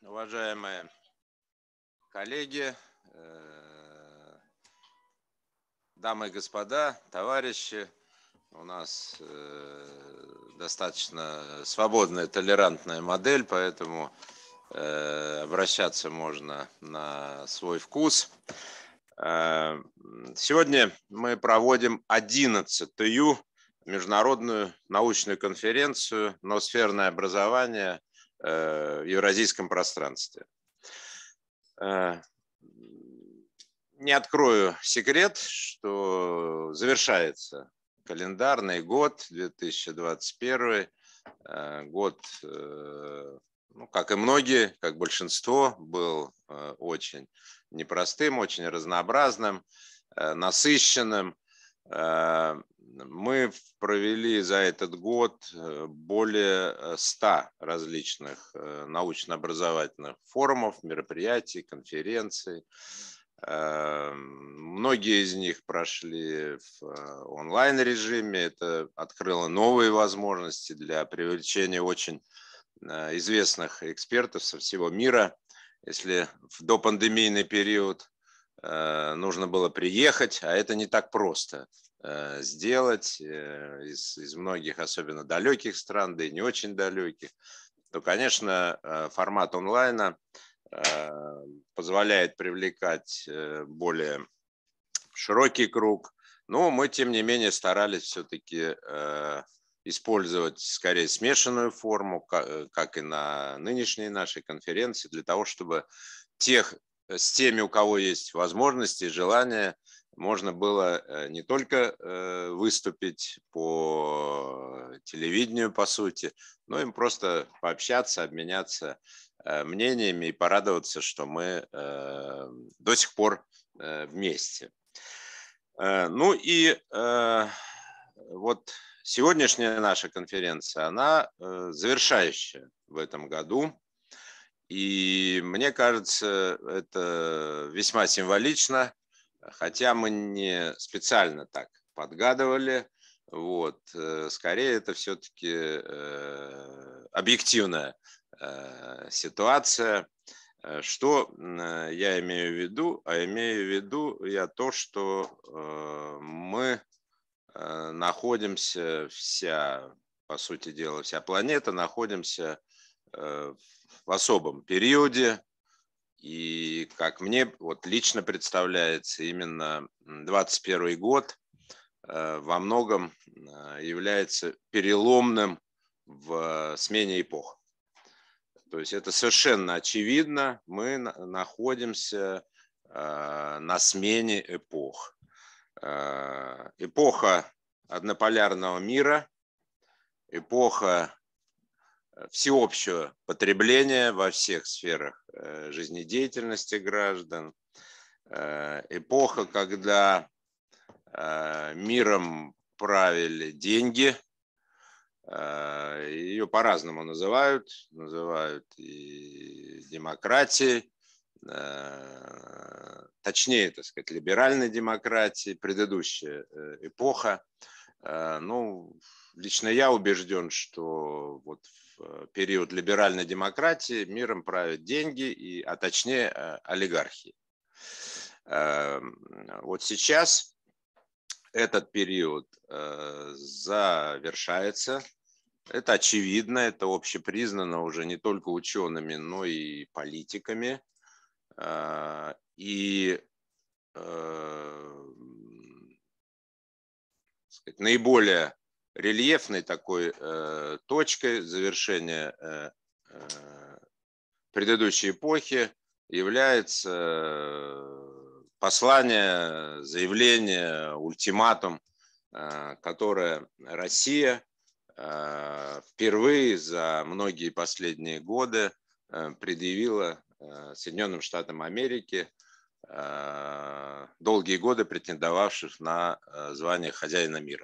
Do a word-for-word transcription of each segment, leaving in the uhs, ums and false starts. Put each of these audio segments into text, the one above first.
Уважаемые коллеги, дамы и господа, товарищи, у нас достаточно свободная, толерантная модель, поэтому обращаться можно на свой вкус. Сегодня мы проводим одиннадцатую международную научную конференцию «Ноосферное образование в евразийском пространстве». Не открою секрет, что завершается календарный год две тысячи двадцать первый, год, ну, как и многие, как большинство, был очень непростым, очень разнообразным, насыщенным. Мы провели за этот год более ста различных научно-образовательных форумов, мероприятий, конференций. Многие из них прошли в онлайн-режиме. Это открыло новые возможности для привлечения очень известных экспертов со всего мира. Если в допандемийный период нужно было приехать, а это не так просто сделать из, из многих, особенно далеких стран, да и не очень далеких, то, конечно, формат онлайна позволяет привлекать более широкий круг, но мы, тем не менее, старались все-таки использовать скорее смешанную форму, как и на нынешней нашей конференции, для того, чтобы тех, с теми, у кого есть возможности и желание, можно было не только выступить по телевидению, по сути, но и просто пообщаться, обменяться мнениями и порадоваться, что мы до сих пор вместе. Ну и вот сегодняшняя наша конференция, она завершающая в этом году. И мне кажется, это весьма символично, хотя мы не специально так подгадывали. Вот. Скорее, это все-таки объективная ситуация. Что я имею в виду? А имею в виду я то, что мы находимся, вся, по сути дела, вся планета находимся в особом периоде, и как мне вот лично представляется, именно двадцать первый год во многом является переломным в смене эпох. То есть это совершенно очевидно, мы находимся на смене эпох. Эпоха однополярного мира, эпоха всеобщего потребления во всех сферах жизнедеятельности граждан, эпоха, когда миром правили деньги, ее по-разному называют, называют и демократией, точнее, так сказать, либеральной демократией, предыдущая эпоха. Ну, лично я убежден, что вот в период либеральной демократии миром правят деньги, и, а точнее олигархи. Вот сейчас этот период завершается. Это очевидно, это общепризнано уже не только учеными, но и политиками. И сказать, наиболее рельефной такой э, точкой завершения э, э, предыдущей эпохи является послание, заявление, ультиматум, э, которое Россия э, впервые за многие последние годы э, предъявила э, Соединенным Штатам Америки, э, долгие годы претендовавших на э, звание хозяина мира.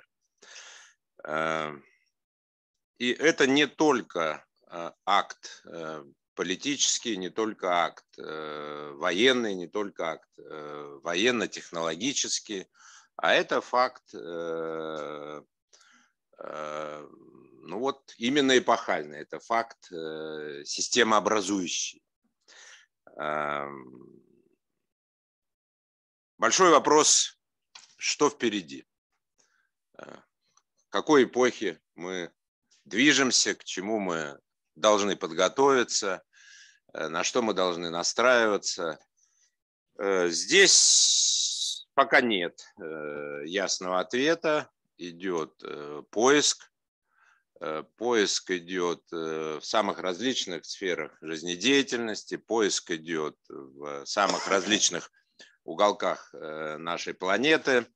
И это не только акт политический, не только акт военный, не только акт военно-технологический, а это факт, ну вот именно эпохальный, это факт системообразующий. Большой вопрос, что впереди? К какой эпохе мы движемся, к чему мы должны подготовиться, на что мы должны настраиваться. Здесь пока нет ясного ответа, идет поиск. Поиск идет в самых различных сферах жизнедеятельности, поиск идет в самых различных уголках нашей планеты.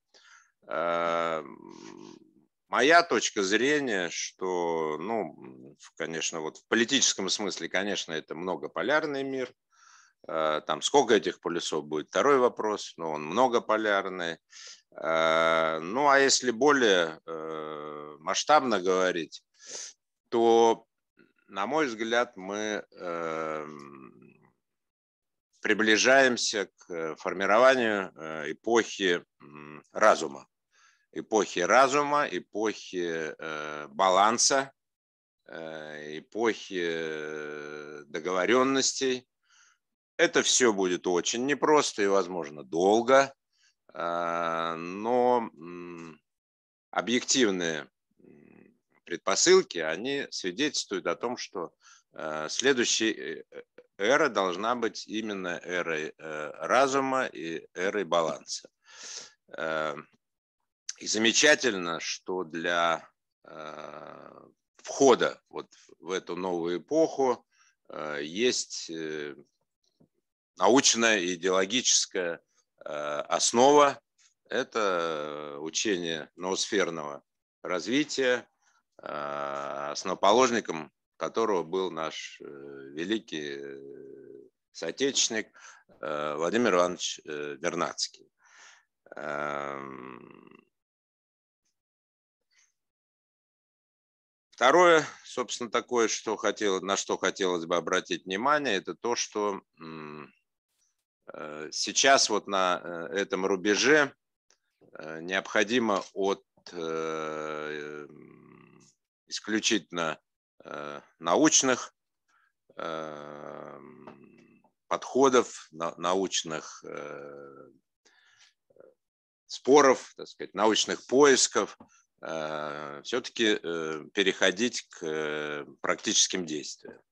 Моя точка зрения, что, ну, конечно, вот в политическом смысле, конечно, это многополярный мир. Там сколько этих полюсов будет, второй вопрос, но он многополярный. Ну, а если более масштабно говорить, то, на мой взгляд, мы приближаемся к формированию эпохи разума. Эпохи разума, эпохи баланса, эпохи договоренностей. Это все будет очень непросто и, возможно, долго, но объективные предпосылки, они свидетельствуют о том, что следующая эра должна быть именно эрой разума и эрой баланса. И замечательно, что для входа вот в эту новую эпоху есть научная и идеологическая основа. Это учение ноосферного развития, основоположником которого был наш великий соотечественник Владимир Иванович Вернадский. Второе, собственно, такое, что хотел, на что хотелось бы обратить внимание, это то, что сейчас вот на этом рубеже необходимо от исключительно научных подходов, научных споров, так сказать, научных поисков, все-таки переходить к практическим действиям.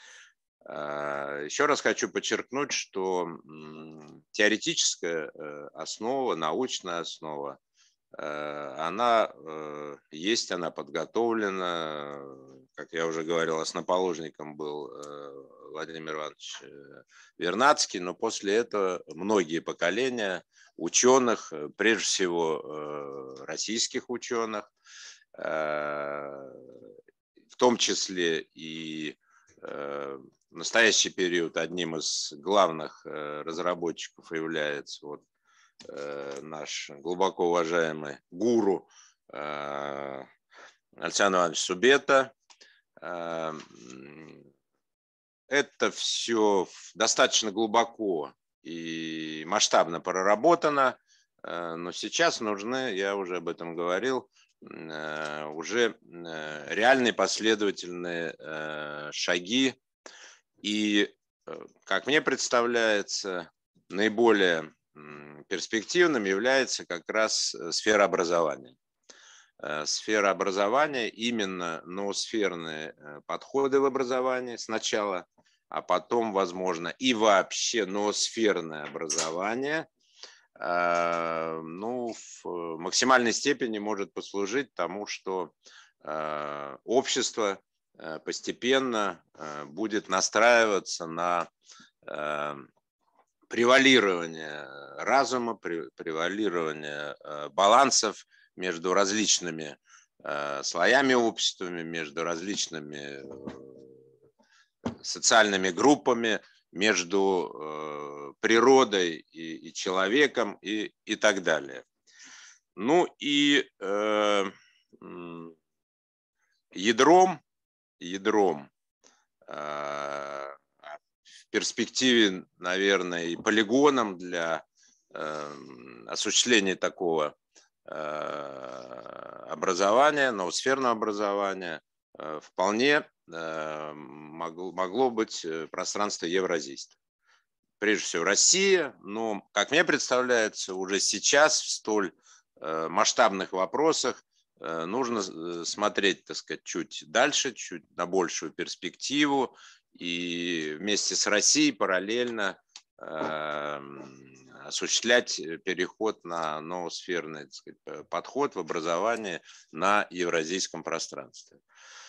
Еще раз хочу подчеркнуть, что теоретическая основа, научная основа, она есть, она подготовлена. Как я уже говорил, основоположником был Владимир Иванович Вернадский, но после этого многие поколения ученых, прежде всего российских ученых, в том числе и в настоящий период одним из главных разработчиков является вот наш глубоко уважаемый гуру Александр Иванович Субета. Это все достаточно глубоко и масштабно проработано, но сейчас нужны, я уже об этом говорил, уже реальные последовательные шаги. И, как мне представляется, наиболее перспективным является как раз сфера образования. Сфера образования, именно ноосферные подходы в образовании сначала, а потом, возможно, и вообще ноосферное образование, ну, в максимальной степени может послужить тому, что общество постепенно будет настраиваться на превалирование разума, превалирование балансов между различными слоями общества, между различными социальными группами, между природой и, и человеком и, и так далее. Ну и э, ядром, ядром э, в перспективе, наверное, и полигоном для э, осуществления такого э, образования, ноосферного образования, э, вполне э, могло, могло быть пространство евразийства. прежде всего Россия, но, как мне представляется, уже сейчас в столь масштабных вопросах нужно смотреть, так сказать, чуть дальше, чуть на большую перспективу и вместе с Россией параллельно осуществлять переход на новосферный, так сказать, подход в образовании на евразийском пространстве.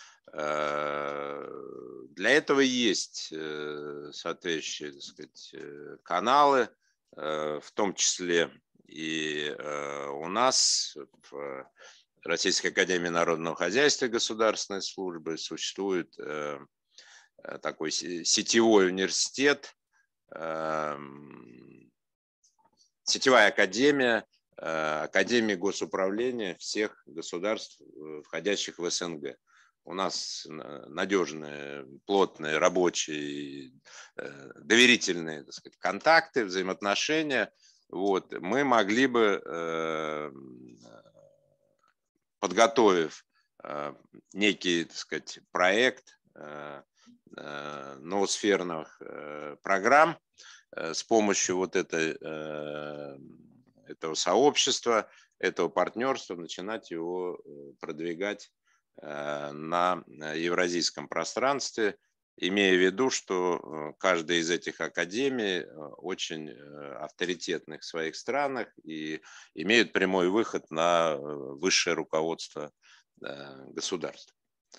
Для этого есть соответствующие, так сказать, каналы, в том числе и у нас в Российской академии народного хозяйства и государственной службы существует такой сетевой университет, сетевая академия, академии госуправления всех государств, входящих в СНГ. У нас надежные, плотные, рабочие, доверительные, так сказать, контакты, взаимоотношения. Вот. Мы могли бы, подготовив некий, так сказать, проект новосферных программ с помощью вот этой, этого сообщества, этого партнерства, начинать его продвигать на евразийском пространстве, имея в виду, что каждая из этих академий очень авторитетных в своих странах и имеют прямой выход на высшее руководство государства.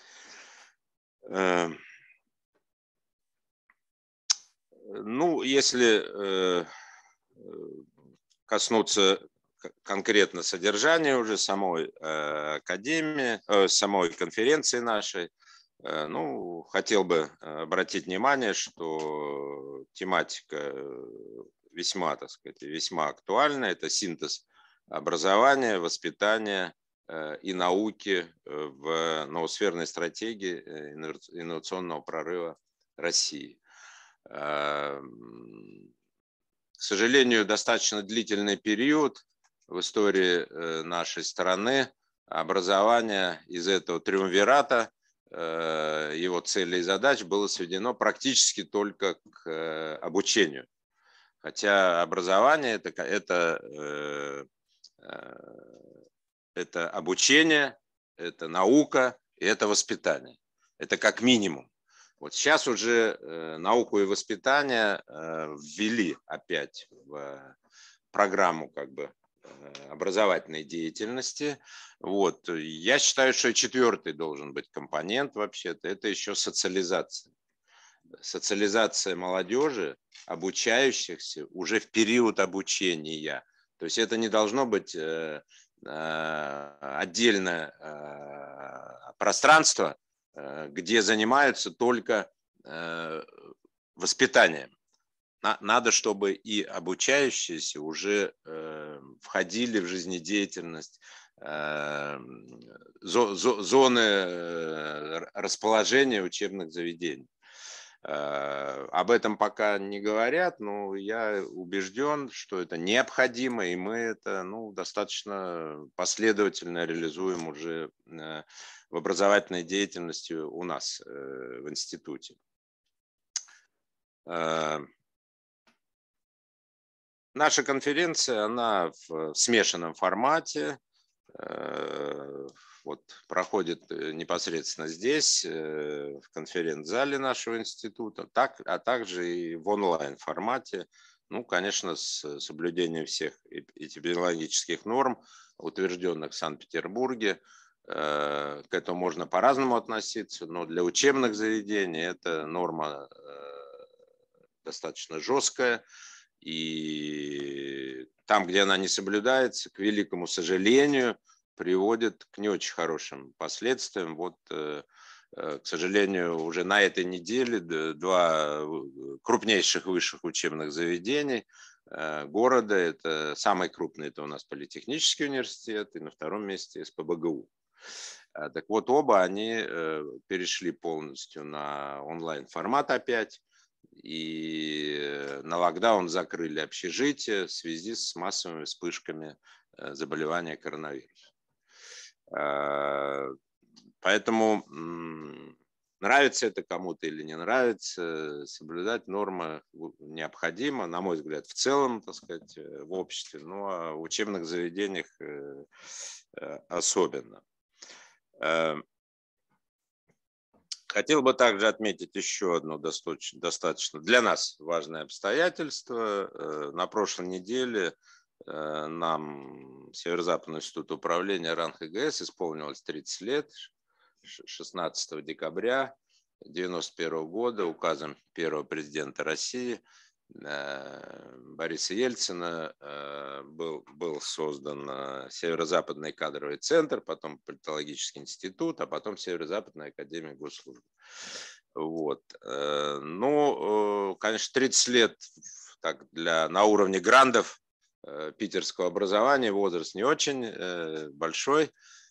Ну, если коснуться конкретно содержания уже самой академии, самой конференции нашей, ну, хотел бы обратить внимание, что тематика весьма, так сказать, весьма актуальна. Это синтез образования, воспитания и науки в новосферной стратегии инновационного прорыва России. К сожалению, достаточно длительный период в истории нашей страны образование из этого триумвирата, его целей и задач было сведено практически только к обучению. Хотя образование это, это, это обучение, это наука и это воспитание. Это как минимум. Вот сейчас уже науку и воспитание ввели опять в программу как бы образовательной деятельности. Вот. Я считаю, что четвертый должен быть компонент вообще-то, это еще социализация. Социализация молодежи, обучающихся уже в период обучения. То есть это не должно быть отдельное пространство, где занимаются только воспитанием. Надо, чтобы и обучающиеся уже входили в жизнедеятельность, зоны расположения учебных заведений. Об этом пока не говорят, но я убежден, что это необходимо, и мы это, ну, достаточно последовательно реализуем уже в образовательной деятельности у нас в институте. Наша конференция, она в смешанном формате, вот, проходит непосредственно здесь, в конференц-зале нашего института, так, а также и в онлайн-формате, ну, конечно, с соблюдением всех эпидемиологических норм, утвержденных в Санкт-Петербурге. К этому можно по-разному относиться, но для учебных заведений эта норма достаточно жесткая. И там, где она не соблюдается, к великому сожалению, приводит к не очень хорошим последствиям. Вот, к сожалению, уже на этой неделе два крупнейших высших учебных заведений города, это самый крупный, это у нас Политехнический университет, и на втором месте СПбГУ. Так вот, оба они перешли полностью на онлайн-формат опять. И на локдаун закрыли общежитие в связи с массовыми вспышками заболевания коронавирусом. Поэтому нравится это кому-то или не нравится, соблюдать нормы необходимо, на мой взгляд, в целом, так сказать, в обществе, но а в учебных заведениях особенно. Хотел бы также отметить еще одно достаточно, достаточно для нас важное обстоятельство. На прошлой неделе нам Северо-Западный институт управления РАН-ХГС исполнилось тридцать лет. шестнадцатого декабря девяносто первого года указом первого президента России Бориса Ельцина был, был создан Северо-Западный кадровый центр, потом Политологический институт, а потом Северо-Западная академия госслужбы. Вот. Ну, конечно, тридцать лет так, для, на уровне грандов питерского образования возраст не очень большой,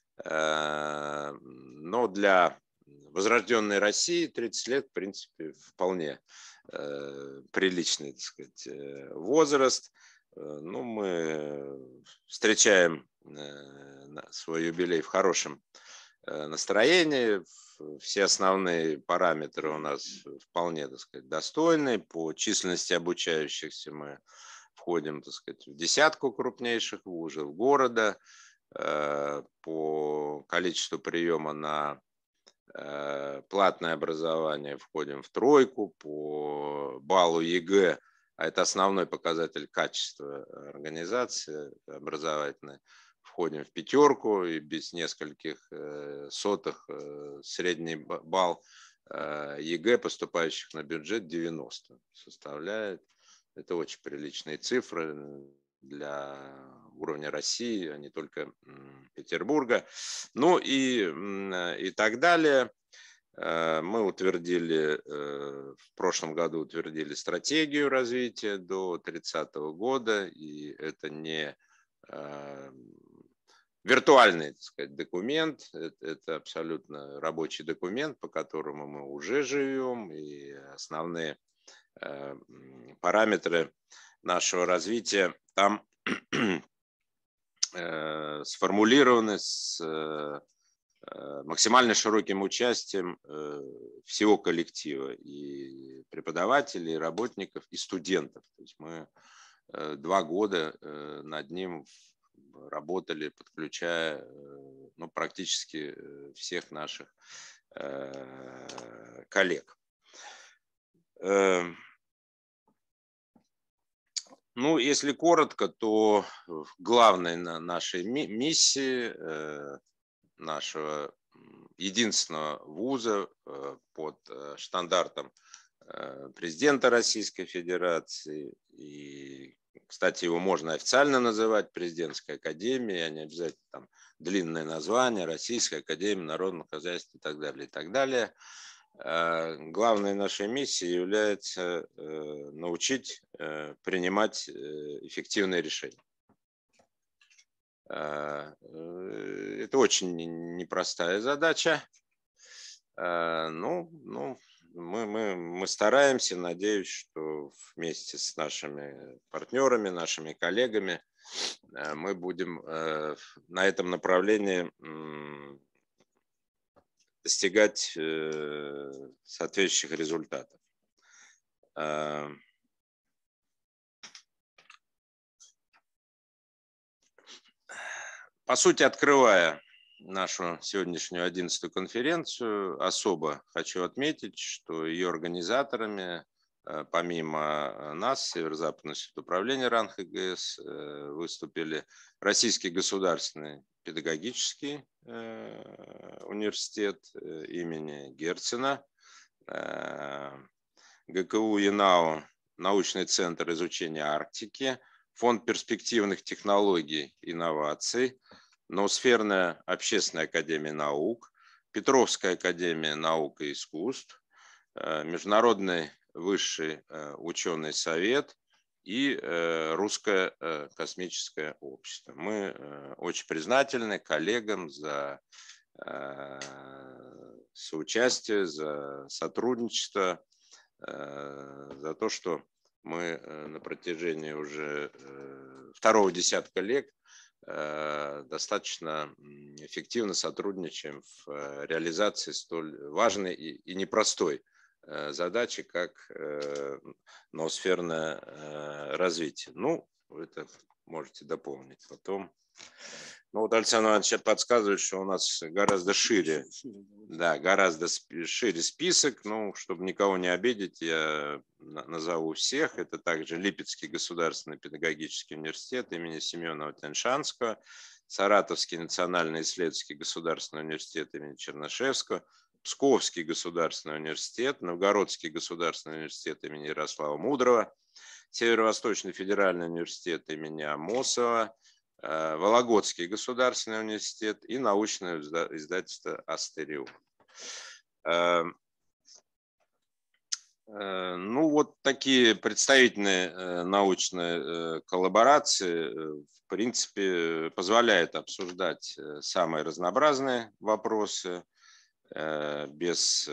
но для возрожденной России тридцать лет, в принципе, вполне приличный, так сказать, возраст. Ну, мы встречаем свой юбилей в хорошем настроении. Все основные параметры у нас вполне, так сказать, достойны. По численности обучающихся мы входим, так сказать, в десятку крупнейших вузов города. По количеству приема на платное образование входим в тройку, по баллу ЕГЭ, а это основной показатель качества организации образовательной, входим в пятерку, и без нескольких сотых средний балл ЕГЭ, поступающих на бюджет, девяносто составляет. Это очень приличные цифры для уровня России, а не только Петербурга. Ну и, и так далее. Мы утвердили, в прошлом году утвердили стратегию развития до тридцатого года, и это не виртуальный, так сказать, документ, это, это абсолютно рабочий документ, по которому мы уже живем, и основные параметры нашего развития там э, сформулированы с э, максимально широким участием э, всего коллектива, и преподавателей, и работников, и студентов. То есть мы э, два года э, над ним работали, подключая э, ну, практически всех наших э, коллег. Э, Ну, если коротко, то главной нашей миссии нашего единственного вуза под штандартом президента Российской Федерации, и, кстати, его можно официально называть президентской академией, а не обязательно там длинное название, Российская академия народного хозяйства и так далее, и так далее. Главной нашей миссией является научить принимать эффективные решения. Это очень непростая задача. Ну, ну, мы, мы, мы стараемся, надеюсь, что вместе с нашими партнерами, нашими коллегами мы будем на этом направлении достигать соответствующих результатов. По сути, открывая нашу сегодняшнюю одиннадцатую конференцию, особо хочу отметить, что ее организаторами, помимо нас, Северо-Западный институт управления РАН-ХГС, выступили Российский государственный педагогический университет имени Герцена, ГКУ ИНАУ, научный центр изучения Арктики, Фонд перспективных технологий и инноваций, Ноосферная общественная академия наук, Петровская академия наук и искусств, Международный высший ученый совет и Русское космическое общество. Мы очень признательны коллегам за соучастие, за сотрудничество, за то, что мы на протяжении уже второго десятка лет достаточно эффективно сотрудничаем в реализации столь важной и непростой задачи, как ноосферное развитие. Ну, вы это можете дополнить потом. Ну вот Александр Иванович подсказывает, что у нас гораздо шире, да, гораздо шире список. Ну, чтобы никого не обидеть, я назову всех. Это также Липецкий государственный педагогический университет имени Семенова-Тяньшанского, Саратовский национальный исследовательский государственный университет имени Чернышевского, Псковский государственный университет, Новгородский государственный университет имени Ярослава Мудрого, Северо-Восточный федеральный университет имени Амосова, Вологодский государственный университет и научное издательство Астериум. Ну, вот такие представительные научные коллаборации, в принципе, позволяют обсуждать самые разнообразные вопросы без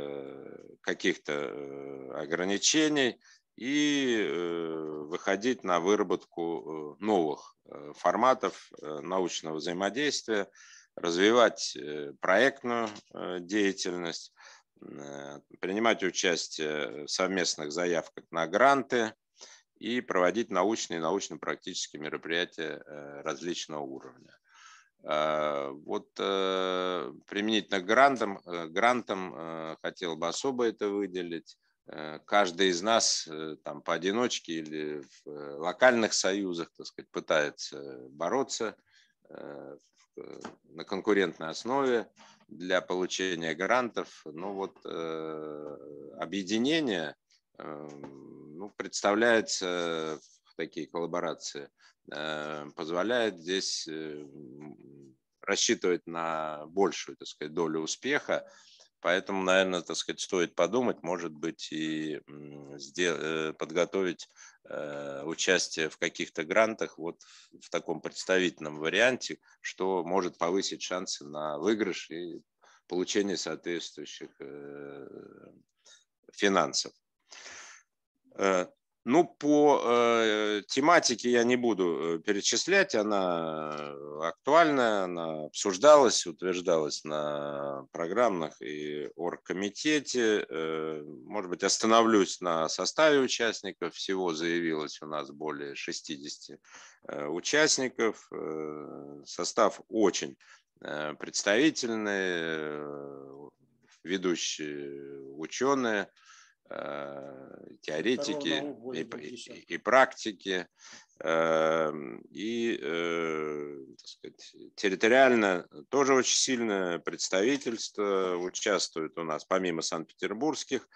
каких-то ограничений и выходить на выработку новых форматов научного взаимодействия, развивать проектную деятельность, принимать участие в совместных заявках на гранты и проводить научные и научно-практические мероприятия различного уровня. Вот применительно к грантам, грантам хотел бы особо это выделить. Каждый из нас там поодиночке или в локальных союзах, так сказать, пытается бороться на конкурентной основе для получения грантов. Но вот объединение, ну, представляется в такие коллаборации, позволяет здесь рассчитывать на большую, так сказать, долю успеха. Поэтому, наверное, так сказать, стоит подумать, может быть, и подготовить участие в каких-то грантах вот в таком представительном варианте, что может повысить шансы на выигрыш и получение соответствующих финансов. Ну, по э, тематике я не буду перечислять, она актуальна, она обсуждалась, утверждалась на программных и оргкомитете. Э, может быть, остановлюсь на составе участников. Всего заявилось у нас более шестидесяти э, участников. Э, состав очень э, представительный, э, ведущие ученые, теоретики и, и, и практики, и, так сказать, территориально тоже очень сильное представительство участвует у нас, помимо санкт-петербургских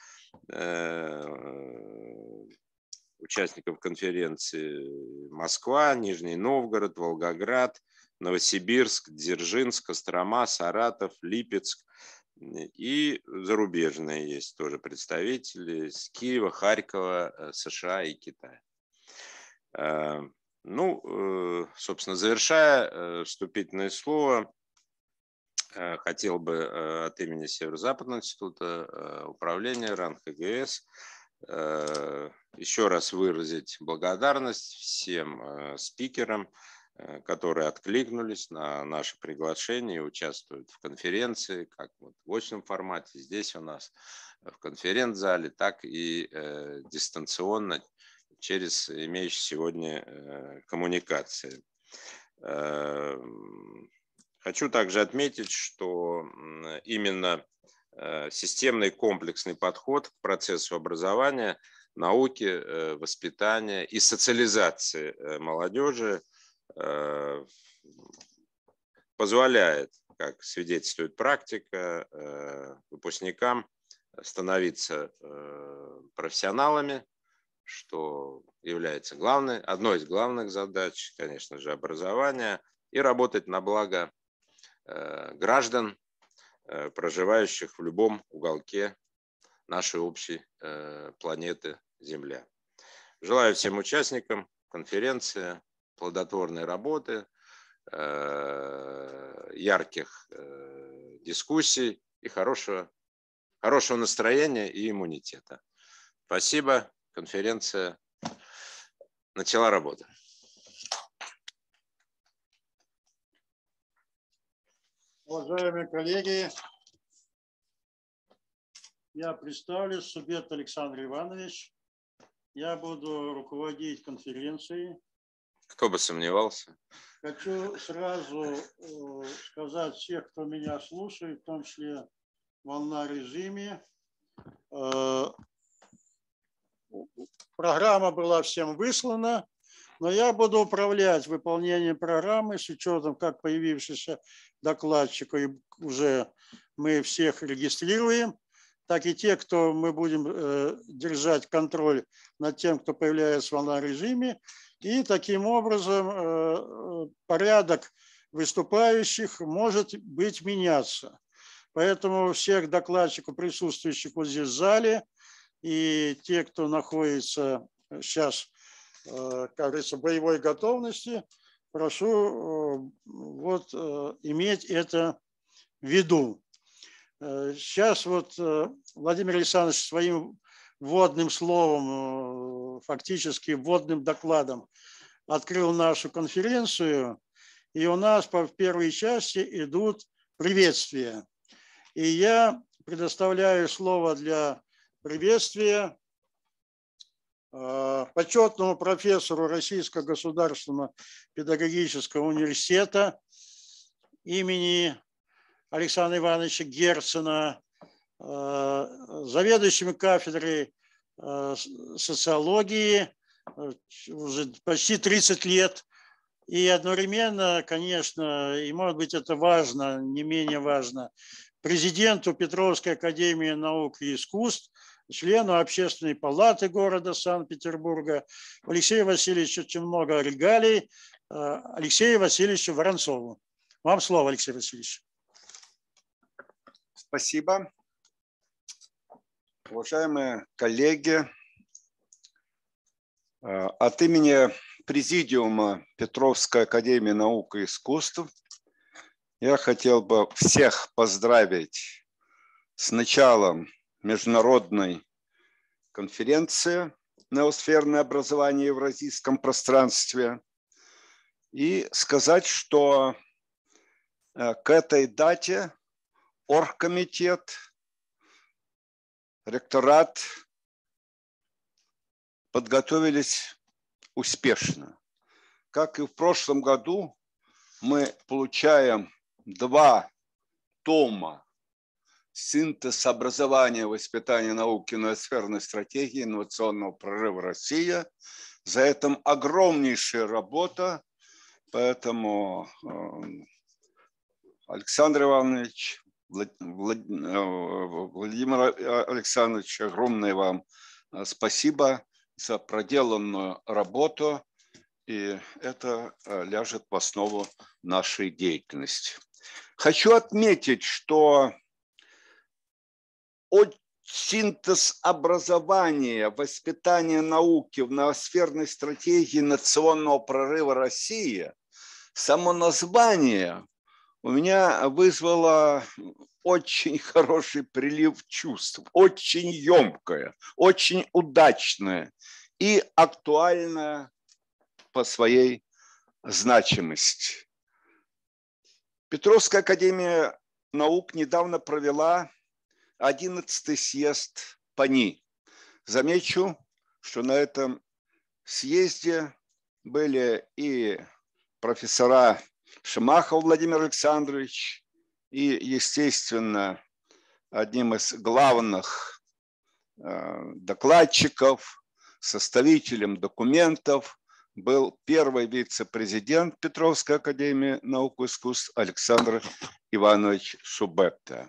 участников конференции, Москва, Нижний Новгород, Волгоград, Новосибирск, Дзержинск, Кострома, Саратов, Липецк. И зарубежные есть тоже представители из Киева, Харькова, США и Китая. Ну, собственно, завершая вступительное слово, хотел бы от имени Северо-Западного института управления РАН ХГС еще раз выразить благодарность всем спикерам, которые откликнулись на наше приглашение и участвуют в конференции, как вот в очном формате здесь у нас в конференц-зале, так и э, дистанционно через имеющиеся сегодня э, коммуникации. Э, хочу также отметить, что именно э, системный комплексный подход к процессу образования, науки, э, воспитания и социализации э, молодежи позволяет, как свидетельствует практика, выпускникам становиться профессионалами, что является главной, одной из главных задач, конечно же, образования, и работать на благо граждан, проживающих в любом уголке нашей общей планеты Земля. Желаю всем участникам конференции плодотворной работы, ярких дискуссий и хорошего, хорошего настроения и иммунитета. Спасибо. Конференция начала работу. Уважаемые коллеги, я представлю, Субет Александр Иванович. Я буду руководить конференцией. Кто бы сомневался. Хочу сразу сказать всех, кто меня слушает, в том числе в онлайн-режиме. Программа была всем выслана, но я буду управлять выполнением программы с учетом как появившихся докладчиков, и уже мы всех регистрируем, так и те, кто мы будем держать контроль над тем, кто появляется в онлайн-режиме. И таким образом порядок выступающих может быть меняться. Поэтому всех докладчиков, присутствующих вот здесь в зале, и те, кто находится сейчас, как говорится, в боевой готовности, прошу вот иметь это в виду. Сейчас вот Владимир Александрович своим вводным словом, фактически вводным докладом открыл нашу конференцию, и у нас в первой части идут приветствия. И я предоставляю слово для приветствия почетному профессору Российского государственного педагогического университета имени Александра Ивановича Герцена, заведующему кафедрой социологии уже почти тридцать лет. И одновременно, конечно, и может быть это важно, не менее важно, президенту Петровской академии наук и искусств, члену Общественной палаты города Санкт-Петербурга Алексею Васильевичу, очень много регалий, Алексею Васильевичу Воронцову. Вам слово, Алексей Васильевич. Спасибо. Уважаемые коллеги, от имени Президиума Петровской академии наук и искусств я хотел бы всех поздравить с началом международной конференции «Неосферное образование в евразийском пространстве» и сказать, что к этой дате оргкомитет, ректорат подготовились успешно. Как и в прошлом году, мы получаем два тома «Синтез образования, воспитания, науки, ноосферной стратегии, инновационного прорыва России». За этим огромнейшая работа, поэтому Александр Иванович, Владимир Александрович, огромное вам спасибо за проделанную работу, и это ляжет в основу нашей деятельности. Хочу отметить, что синтез образования, воспитания науки в ноосферной стратегии национального прорыва России, само название у меня вызвало очень хороший прилив чувств, очень емкое, очень удачное и актуальное по своей значимости. Петровская академия наук недавно провела одиннадцатый съезд ПАНИ. Замечу, что на этом съезде были и профессора Шимахов Владимир Александрович, и, естественно, одним из главных докладчиков, составителем документов был первый вице-президент Петровской академии наук и искусств Александр Иванович Субетта.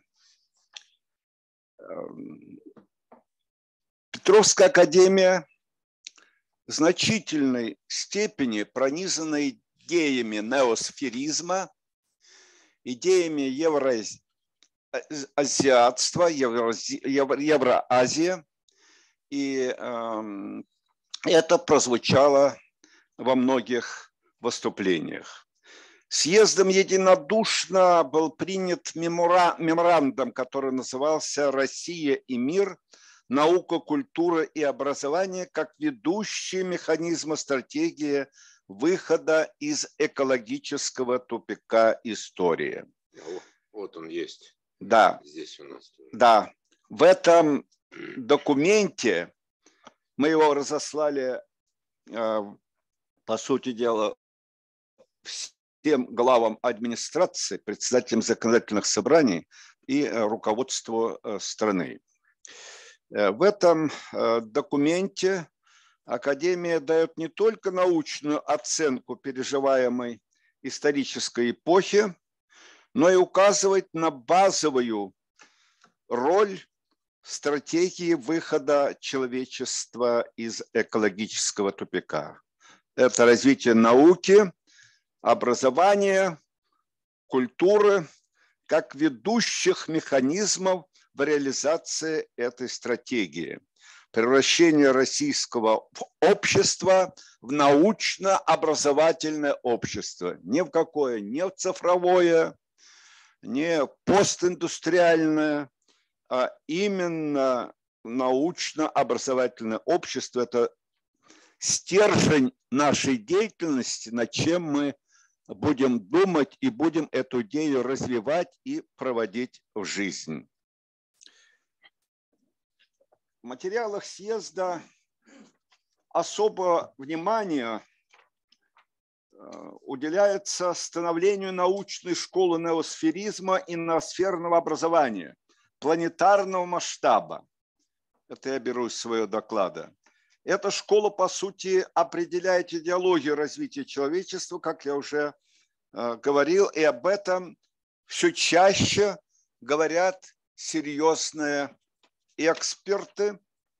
Петровская академия в значительной степени пронизана идеями неосферизма, идеями евроазиатства, Евроазии, и э, это прозвучало во многих выступлениях. Съездом единодушно был принят меморандум, который назывался «Россия и мир. Наука, культура и образование как ведущие механизмы стратегии выхода из экологического тупика истории». Вот он есть. Да. Здесь у нас. Да. В этом документе мы его разослали, по сути дела, всем главам администрации, председателям законодательных собраний и руководству страны. В этом документе Академия дает не только научную оценку переживаемой исторической эпохи, но и указывает на базовую роль стратегии выхода человечества из экологического тупика. Это развитие науки, образования, культуры как ведущих механизмов в реализации этой стратегии. Превращение российского общества в научно-образовательное общество. Ни в какое, не в цифровое, не постиндустриальное, а именно научно-образовательное общество. Это стержень нашей деятельности, над чем мы будем думать и будем эту идею развивать и проводить в жизнь. В материалах съезда особое внимание уделяется становлению научной школы неосферизма и ноосферного образования планетарного масштаба. Это я беру из своего доклада. Эта школа, по сути, определяет идеологию развития человечества, как я уже э, говорил, и об этом все чаще говорят серьезные эксперты.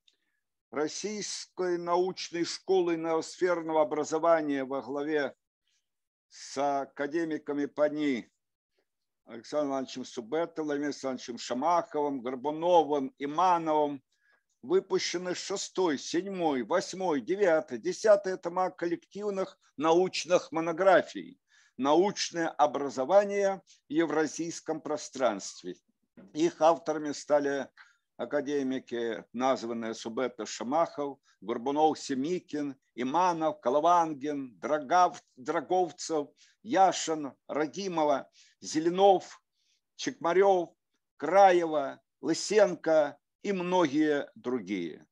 Российской научной школы неосферного образования во главе с академиками ПАНИ Александром Ивановичем Субботой, Владимиром Александровичем Шамаховым, Горбуновым, Имановым выпущены шестой, седьмой, восьмой, девятый, десятый тома коллективных научных монографий «Научное образование в евразийском пространстве». Их авторами стали академики, названные Суббота, Шамахов, Горбунов, Семикин, Иманов, Коловангин, Драгов, Драговцев, Яшин, Радимова, Зеленов, Чекмарев, Краева, Лысенко и многие другие.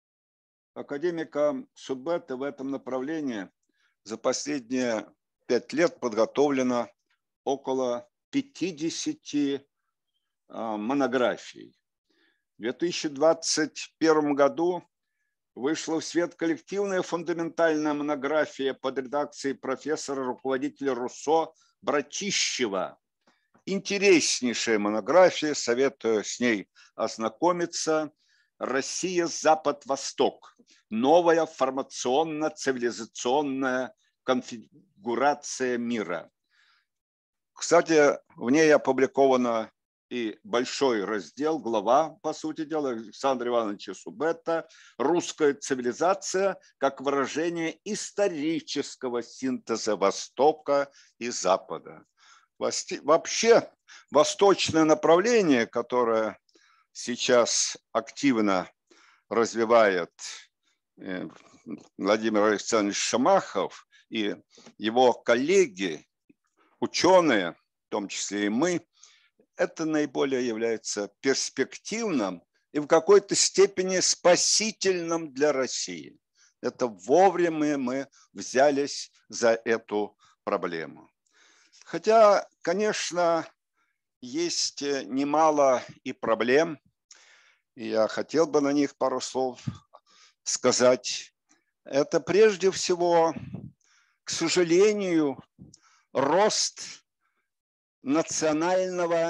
Академикам Суббота в этом направлении за последние пять лет подготовлено около пятидесяти монографий. В две тысячи двадцать первом году вышла в свет коллективная фундаментальная монография под редакцией профессора, руководителя РУСО Братищева. Интереснейшая монография, советую с ней ознакомиться. «Россия, Запад, Восток. Новая формационно-цивилизационная конфигурация мира». Кстати, в ней опубликовано и большой раздел, глава, по сути дела, Александра Ивановича Суббота «Русская цивилизация как выражение исторического синтеза Востока и Запада». Вообще, восточное направление, которое сейчас активно развивает Владимир Александрович Шамахов и его коллеги, ученые, в том числе и мы, это наиболее является перспективным и в какой-то степени спасительным для России. Это вовремя мы взялись за эту проблему. Хотя, конечно, есть немало и проблем, и я хотел бы на них пару слов сказать. Это прежде всего, к сожалению, рост национального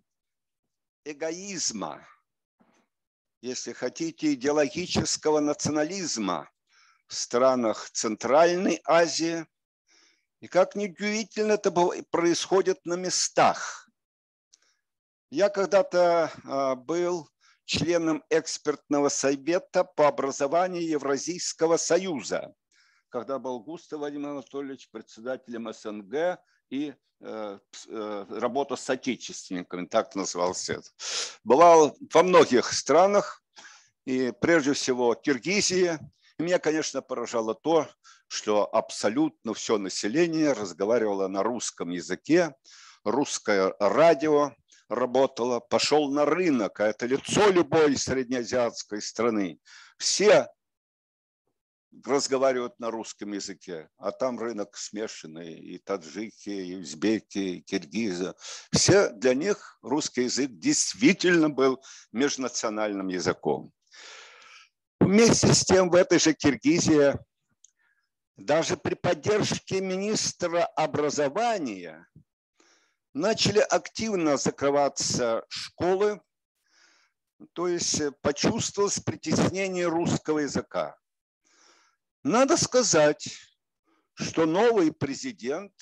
эгоизма, если хотите, идеологического национализма в странах Центральной Азии. И как ни удивительно, это происходит на местах. Я когда-то был членом экспертного совета по образованию Евразийского союза, когда был Густав Владимир Анатольевич председателем СНГ и э, э, работа с отечественниками, так назывался это. Бывал во многих странах, и прежде всего Киргизии. И меня, конечно, поражало то, что абсолютно все население разговаривало на русском языке, русское радио работало, пошел на рынок, а это лицо любой среднеазиатской страны. Все разговаривают на русском языке, а там рынок смешанный, и таджики, и узбеки, и киргизы. Все для них русский язык действительно был межнациональным языком. Вместе с тем в этой же Киргизии даже при поддержке министра образования начали активно закрываться школы, то есть почувствовалось притеснение русского языка. Надо сказать, что новый президент,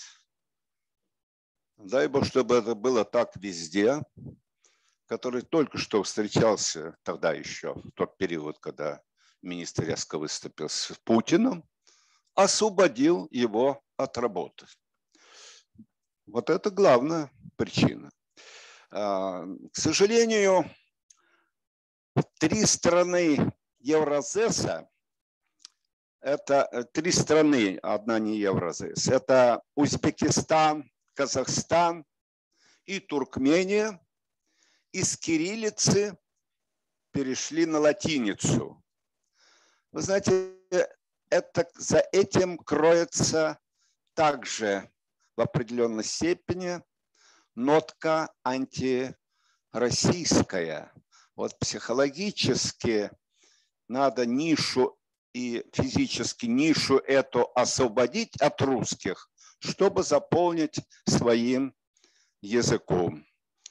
дай бог, чтобы это было так везде, который только что встречался тогда еще, в тот период, когда министр резко выступил с Путиным, освободил его от работы. Вот это главная причина. К сожалению, три страны Евразеса, это три страны, одна не Евразес, это Узбекистан, Казахстан и Туркмения, из кириллицы перешли на латиницу. Вы знаете, это, за этим кроется также в определенной степени нотка антироссийская. Вот психологически надо нишу и физически нишу эту освободить от русских, чтобы заполнить своим языком.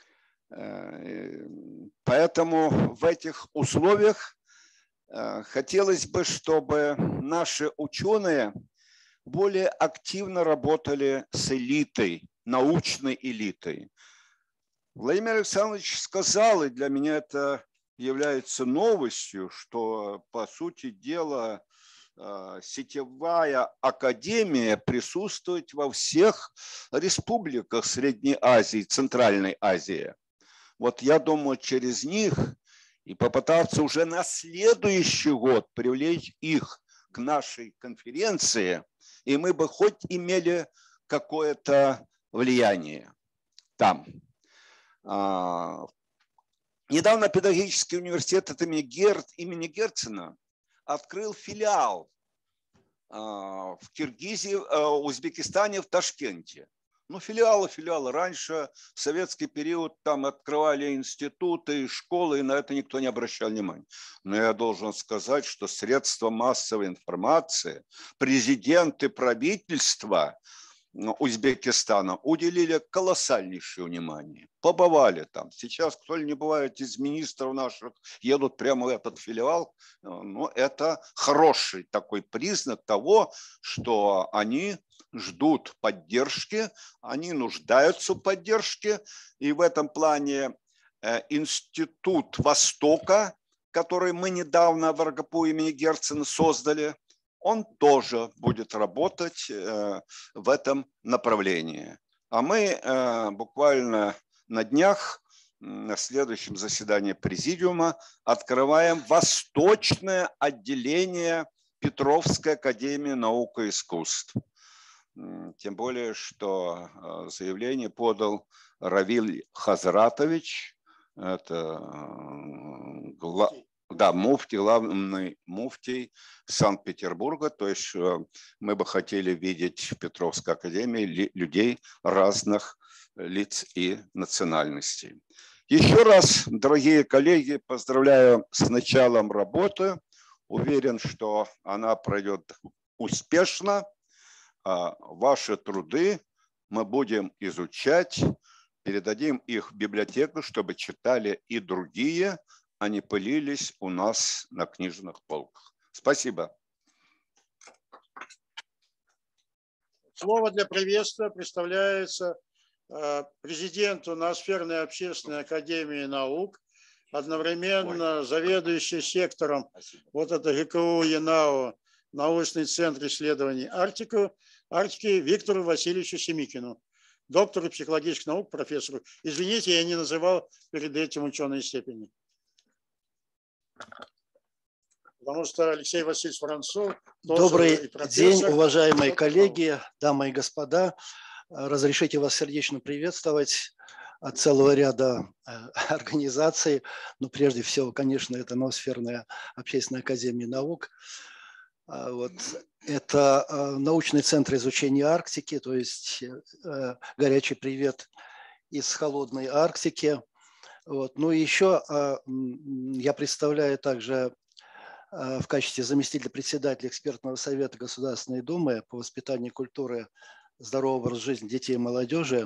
Поэтому в этих условиях хотелось бы, чтобы наши ученые более активно работали с элитой, научной элитой. Владимир Александрович сказал, и для меня это является новостью, что, по сути дела, сетевая академия присутствует во всех республиках Средней Азии, Центральной Азии. Вот я думаю, через них и попытаться уже на следующий год привлечь их к нашей конференции, и мы бы хоть имели какое-то влияние там. Недавно педагогический университет имени, Гер... имени Герцена открыл филиал в Киргизии, в Узбекистане, в Ташкенте. Ну, филиалы, филиалы. Раньше, в советский период, там открывали институты, школы, и на это никто не обращал внимания. Но я должен сказать, что средства массовой информации, президенты, правительства Узбекистана уделили колоссальнейшее внимание. Побывали там. Сейчас, кто ли не бывает из министров наших, едут прямо в этот филиал. Но это хороший такой признак того, что они ждут поддержки, они нуждаются в поддержке. И в этом плане Институт Востока, который мы недавно в РГПУ имени Герцена создали, он тоже будет работать в этом направлении. А мы буквально на днях, на следующем заседании президиума, открываем восточное отделение Петровской академии наук и искусств. Тем более, что заявление подал Равиль Хазратович, это глава. Да, муфтий, главный муфтий Санкт-Петербурга. То есть мы бы хотели видеть в Петровской академии людей разных лиц и национальностей. Еще раз, дорогие коллеги, поздравляю с началом работы. Уверен, что она пройдет успешно. Ваши труды мы будем изучать, передадим их в библиотеку, чтобы читали и другие, они пылились у нас на книжных полках. Спасибо. Слово для приветствия представляется президенту Ноосферной общественной академии наук, одновременно заведующий сектором вот это ГКУ ЕНАО, научный центр исследований Арктики, Арктики Виктору Васильевичу Семикину, доктору психологических наук, профессору. Извините, я не называл перед этим ученые степени. Потому что Алексей Васильевич Воронцов... Добрый день, уважаемые коллеги, дамы и господа. Разрешите вас сердечно приветствовать от целого ряда организаций. Но прежде всего, конечно, это Ноосферная общественная академия наук. Вот. Это научный центр изучения Арктики, то есть горячий привет из холодной Арктики. Вот. Ну и еще я представляю также в качестве заместителя председателя экспертного совета Государственной Думы по воспитанию культуры, здорового образа жизни детей и молодежи.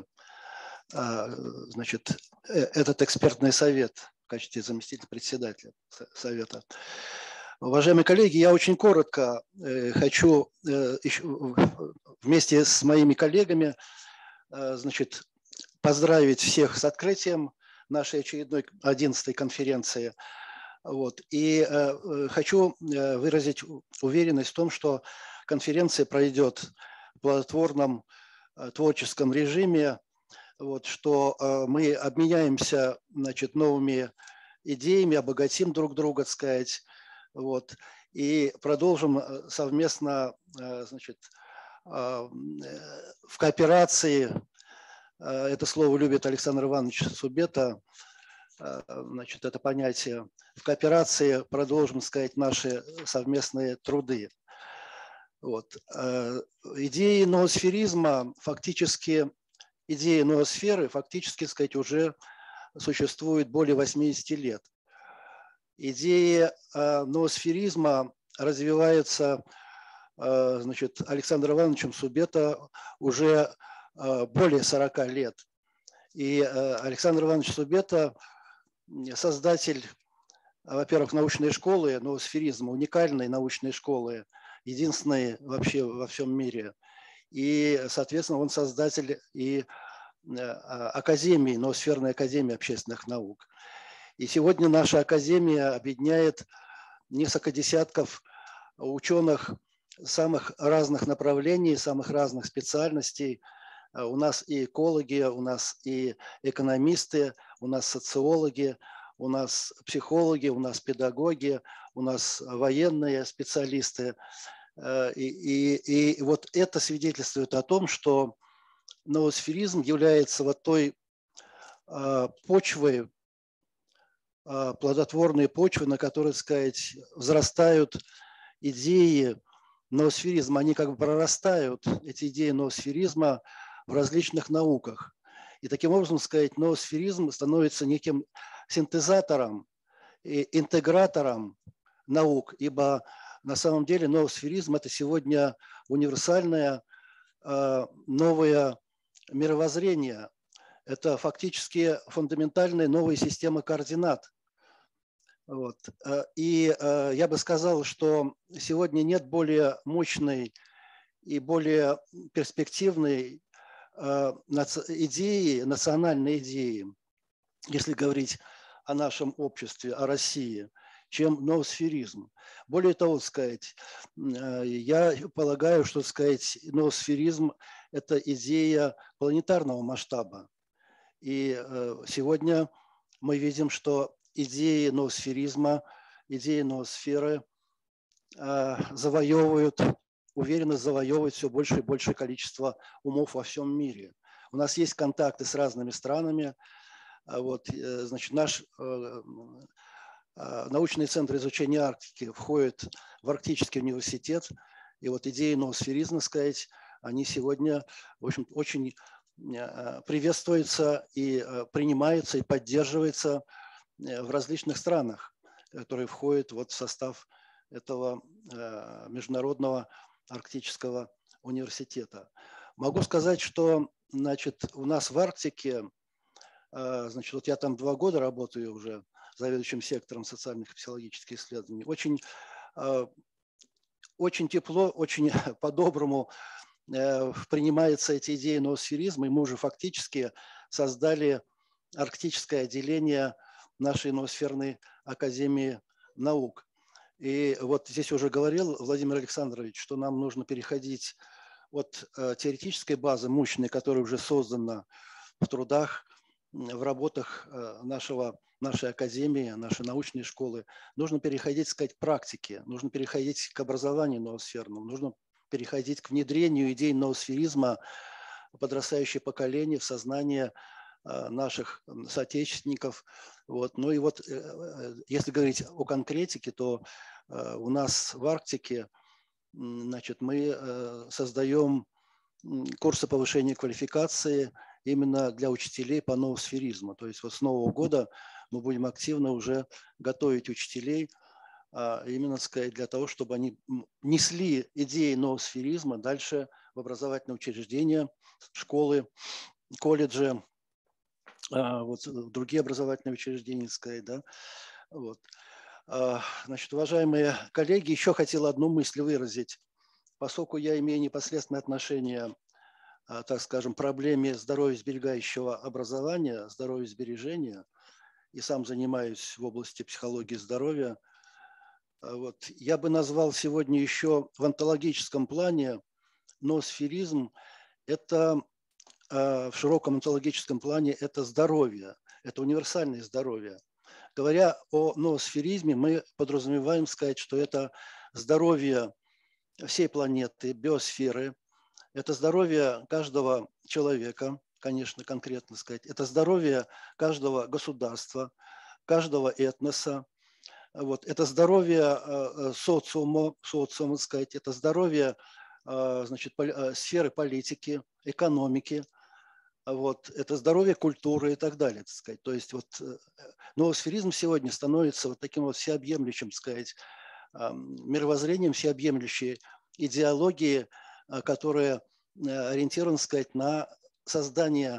Значит, этот экспертный совет в качестве заместителя председателя совета. Уважаемые коллеги, я очень коротко хочу вместе с моими коллегами, значит, поздравить всех с открытием нашей очередной одиннадцатой конференции. Вот. И э, хочу выразить уверенность в том, что конференция пройдет в плодотворном э, творческом режиме, вот, что э, мы обменяемся, значит, новыми идеями, обогатим друг друга, так сказать, вот, и продолжим совместно, э, значит, э, в кооперации. Это слово любит Александр Иванович Субета, значит, это понятие. В кооперации продолжим, сказать, наши совместные труды. Вот. Идеи ноосферизма, фактически, идеи ноосферы, фактически, сказать, уже существуют более восьмидесяти лет. Идеи ноосферизма развиваются, значит, Александром Ивановичем Субета уже более сорока лет. И Александр Иванович Субета создатель, во-первых, научной школы ноосферизма, уникальной научной школы, единственной вообще во всем мире. И, соответственно, он создатель и академии, ноосферной академии общественных наук. И сегодня наша академия объединяет несколько десятков ученых самых разных направлений, самых разных специальностей. У нас и экологи, у нас и экономисты, у нас социологи, у нас психологи, у нас педагоги, у нас военные специалисты. И, и, и вот это свидетельствует о том, что ноосферизм является вот той почвой, плодотворной почвой, на которой, так сказать, взрастают идеи ноосферизма. Они как бы прорастают, эти идеи ноосферизма, в различных науках. И таким образом, сказать, ноосферизм становится неким синтезатором и интегратором наук, ибо на самом деле ноосферизм – это сегодня универсальное новое мировоззрение. Это фактически фундаментальная новая система координат. Вот. И я бы сказал, что сегодня нет более мощной и более перспективной идеи, национальной идеи, если говорить о нашем обществе, о России, чем ноосферизм. Более того, сказать, я полагаю, что, сказать, ноосферизм – это идея планетарного масштаба. И сегодня мы видим, что идеи ноосферизма, идеи ноосферы завоевывают, уверенно завоевывают все больше и большее количество умов во всем мире. У нас есть контакты с разными странами. Вот, значит, наш научный центр изучения Арктики входит в Арктический университет. И вот идеи ноосферизма, сказать, они сегодня, в общем, очень приветствуются и принимаются, и поддерживаются в различных странах, которые входят вот в состав этого международного арктического университета. Могу сказать, что, значит, у нас в Арктике, значит, вот я там два года работаю уже заведующим сектором социальных и психологических исследований, очень, очень тепло, очень по-доброму принимаются эти идеи ноосферизма, и мы уже фактически создали арктическое отделение нашей ноосферной академии наук. И вот здесь уже говорил Владимир Александрович, что нам нужно переходить от теоретической базы мощной, которая уже создана в трудах, в работах нашего, нашей академии, нашей научной школы, нужно переходить, сказать, к практике, нужно переходить к образованию ноосферному, нужно переходить к внедрению идей ноосферизма в подрастающее поколение, в сознание наших соотечественников. Вот. Ну и вот, если говорить о конкретике, то у нас в Арктике, значит, мы создаем курсы повышения квалификации именно для учителей по ноосферизму. То есть вот с нового года мы будем активно уже готовить учителей, именно, сказать, для того, чтобы они несли идеи ноосферизма дальше в образовательные учреждения, школы, колледжи, вот, другие образовательные учреждения, сказать, да. Вот. Значит, уважаемые коллеги, еще хотел одну мысль выразить. Поскольку я имею непосредственное отношение, так скажем, к проблеме здоровьесберегающего образования, здоровьесбережения, и сам занимаюсь в области психологии здоровья, вот, я бы назвал сегодня еще в онтологическом плане ноосферизм – это в широком онтологическом плане это здоровье, это универсальное здоровье. Говоря о ноосферизме, мы подразумеваем сказать, что это здоровье всей планеты, биосферы, это здоровье каждого человека, конечно, конкретно сказать, это здоровье каждого государства, каждого этноса, вот, это здоровье социума, социума, сказать, это здоровье, значит, сферы политики, экономики, вот, это здоровье культуры и так далее, так сказать. То есть вот ноосферизм сегодня становится вот таким вот всеобъемлющим, так сказать, мировоззрением, всеобъемлющей идеологии, которая ориентирована, так сказать, на создание,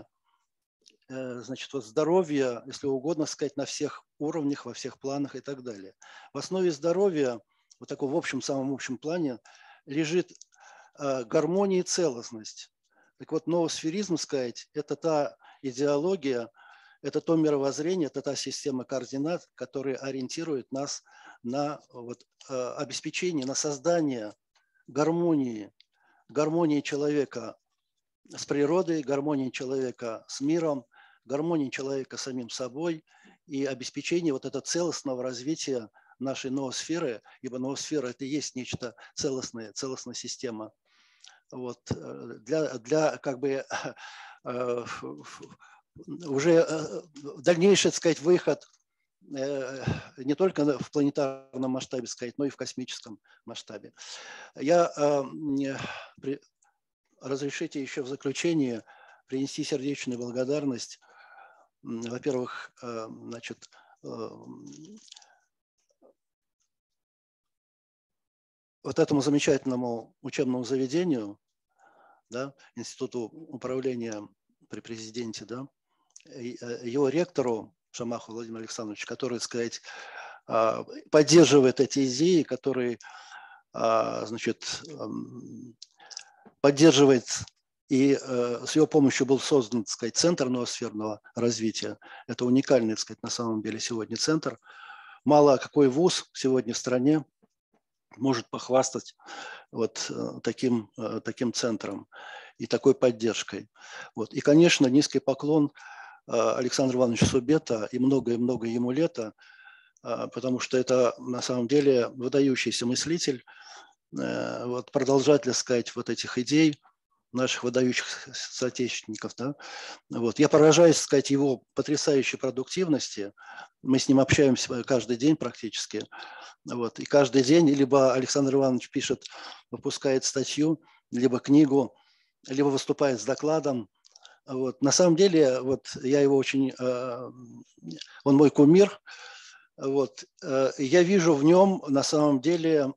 значит, вот здоровья, если угодно сказать, на всех уровнях, во всех планах и так далее. В основе здоровья, вот таком в общем, самом общем плане, лежит гармония и целостность. Так вот, ноосферизм, сказать, это та идеология, это то мировоззрение, это та система координат, которая ориентирует нас на вот, обеспечение, на создание гармонии, гармонии человека с природой, гармонии человека с миром, гармонии человека с самим собой и обеспечение вот этого целостного развития нашей ноосферы, ибо ноосфера – это и есть нечто целостное, целостная система. Вот, для, для как бы уже дальнейший, так сказать, выход не только в планетарном масштабе, сказать, но и в космическом масштабе. Я разрешите еще в заключение принести сердечную благодарность, во-первых, значит, вот этому замечательному учебному заведению, да, Институту управления при президенте, да, его ректору Шамаху Владимиру Александровичу, который, так сказать, поддерживает эти идеи, который, значит, поддерживает, и с его помощью был создан, так сказать, центр ноосферного развития. Это уникальный, так сказать, на самом деле сегодня центр. Мало какой вуз сегодня в стране может похвастать вот таким, таким центром и такой поддержкой. Вот. И, конечно, низкий поклон Александру Ивановичу Субета и многое-многое ему лето, потому что это на самом деле выдающийся мыслитель, вот, продолжатель, сказать, вот этих идей наших выдающих соотечественников. Да? Вот. Я поражаюсь, сказать, его потрясающей продуктивности. Мы с ним общаемся каждый день практически. Вот. И каждый день либо Александр Иванович пишет, выпускает статью, либо книгу, либо выступает с докладом. Вот. На самом деле, вот, я его очень... Э, он мой кумир. Вот. Э, я вижу в нем, на самом деле,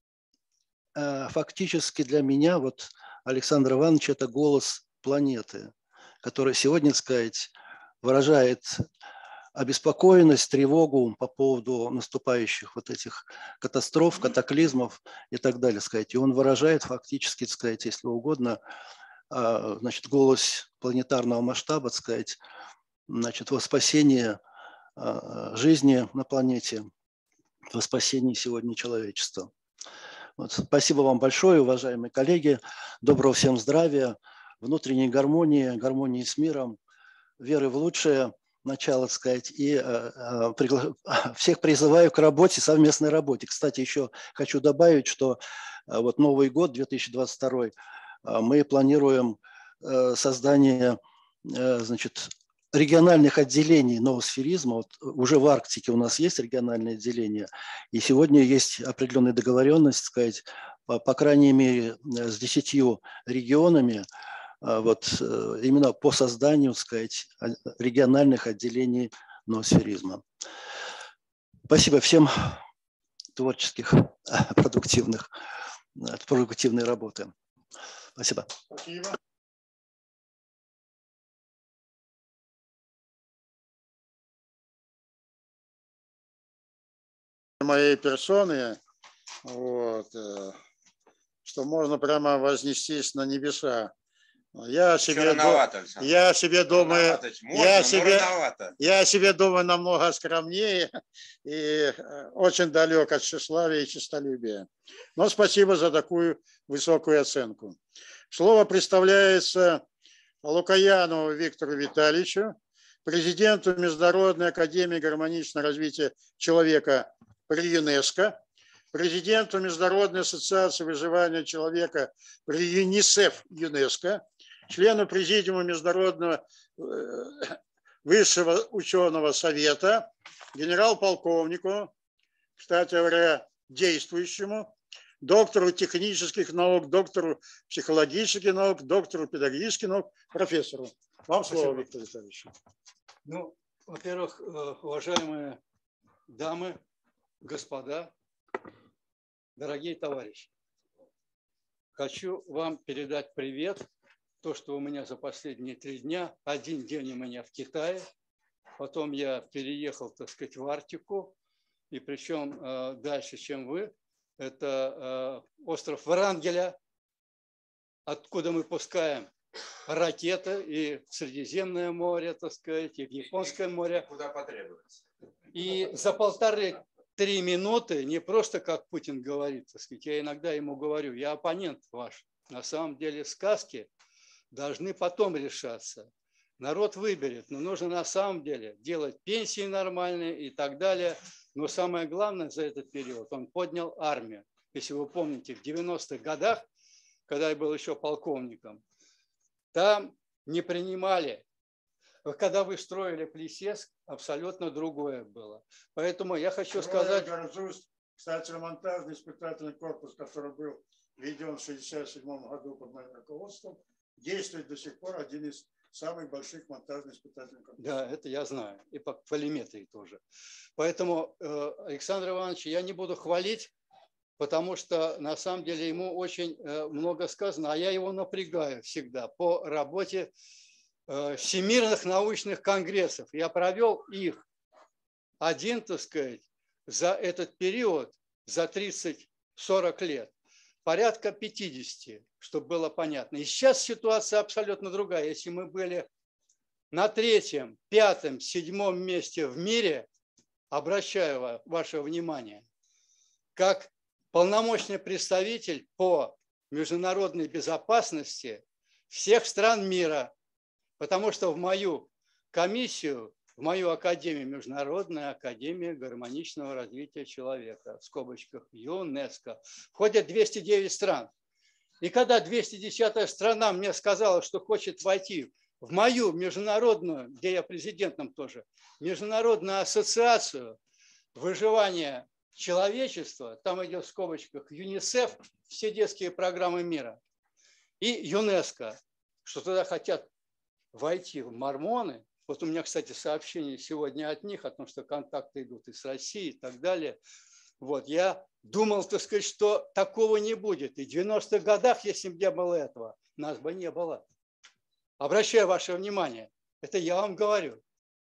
э, фактически для меня, вот, Александр Иванович – это голос планеты, который сегодня, так сказать, выражает обеспокоенность, тревогу по поводу наступающих вот этих катастроф, катаклизмов и так далее, сказать. И он выражает фактически, так сказать, если угодно, значит, голос планетарного масштаба, так сказать, значит, во спасение жизни на планете, во спасение сегодня человечества. Вот. Спасибо вам большое, уважаемые коллеги. Доброго всем здравия, внутренней гармонии, гармонии с миром, веры в лучшее начало, так сказать, и э, э, пригла... всех призываю к работе, совместной работе. Кстати, еще хочу добавить, что э, вот Новый год две тысячи двадцать второй э, мы планируем э, создание, э, значит, региональных отделений ноосферизма. Вот уже в Арктике у нас есть региональное отделение, и сегодня есть определенная договоренность, сказать, по, по крайней мере, с десятью регионами, вот именно по созданию, сказать, региональных отделений ноосферизма. Спасибо всем творческих, продуктивных, продуктивной работы. Спасибо. Спасибо. Моей персоны, вот, что можно прямо вознестись на небеса. Я себе, рановато, я себе думаю, можно, я себе, я себе думаю намного скромнее и очень далек от тщеславия и честолюбия. Но спасибо за такую высокую оценку. Слово представляется Лукаянову Виктору Витальевичу, президенту Международной академии гармоничного развития человека при ЮНЕСКО, президенту Международной ассоциации выживания человека при ЮНИСЕФ ЮНЕСКО, члену президиума Международного высшего ученого совета, генерал-полковнику, кстати говоря, действующему, доктору технических наук, доктору психологических наук, доктору педагогических наук, профессору. Вам слово, Виктор Витальевич. Ну, во-первых, уважаемые дамы, господа, дорогие товарищи, хочу вам передать привет. То, что у меня за последние три дня, один день у меня в Китае, потом я переехал, так сказать, в Арктику, и причем э, дальше, чем вы, это э, остров Врангеля, откуда мы пускаем ракеты и в Средиземное море, так сказать, и в Японское море. Куда потребуется. И за полторы-три минуты, не просто как Путин говорит, так сказать, я иногда ему говорю, я оппонент ваш. На самом деле сказки должны потом решаться. Народ выберет, но нужно на самом деле делать пенсии нормальные и так далее. Но самое главное за этот период, он поднял армию. Если вы помните, в девяностых годах, когда я был еще полковником, там не принимали. Когда вы строили Плесецк, абсолютно другое было. Поэтому я хочу сказать... Горжусь, кстати, монтажный испытательный корпус, который был введен в шестьдесят седьмом году под моим руководством, действует до сих пор, один из самых больших монтажных испытательных корпусов. Да, это я знаю. И по полиметрии тоже. Поэтому, Александр Иванович, я не буду хвалить, потому что на самом деле ему очень много сказано, а я его напрягаю всегда по работе всемирных научных конгрессов. Я провел их один, так сказать, за этот период, за тридцать-сорок лет. Порядка пятидесяти, чтобы было понятно. И сейчас ситуация абсолютно другая. Если мы были на третьем, пятом, седьмом месте в мире, обращаю ваше внимание, как полномочный представитель по международной безопасности всех стран мира, потому что в мою комиссию, в мою академию, Международная академия гармоничного развития человека, в скобочках ЮНЕСКО, входят двести девять стран. И когда двести десятая страна мне сказала, что хочет войти в мою международную, где я президентом тоже, международную ассоциацию выживания человечества, там идет в скобочках ЮНИСЕФ, все детские программы мира, и ЮНЕСКО, что туда хотят войти в мормоны. Вот у меня, кстати, сообщение сегодня от них, о том, что контакты идут и с Россией и так далее. Вот, я думал, так сказать, что такого не будет. И в девяностых годах, если бы не было этого, нас бы не было. Обращаю ваше внимание, это я вам говорю.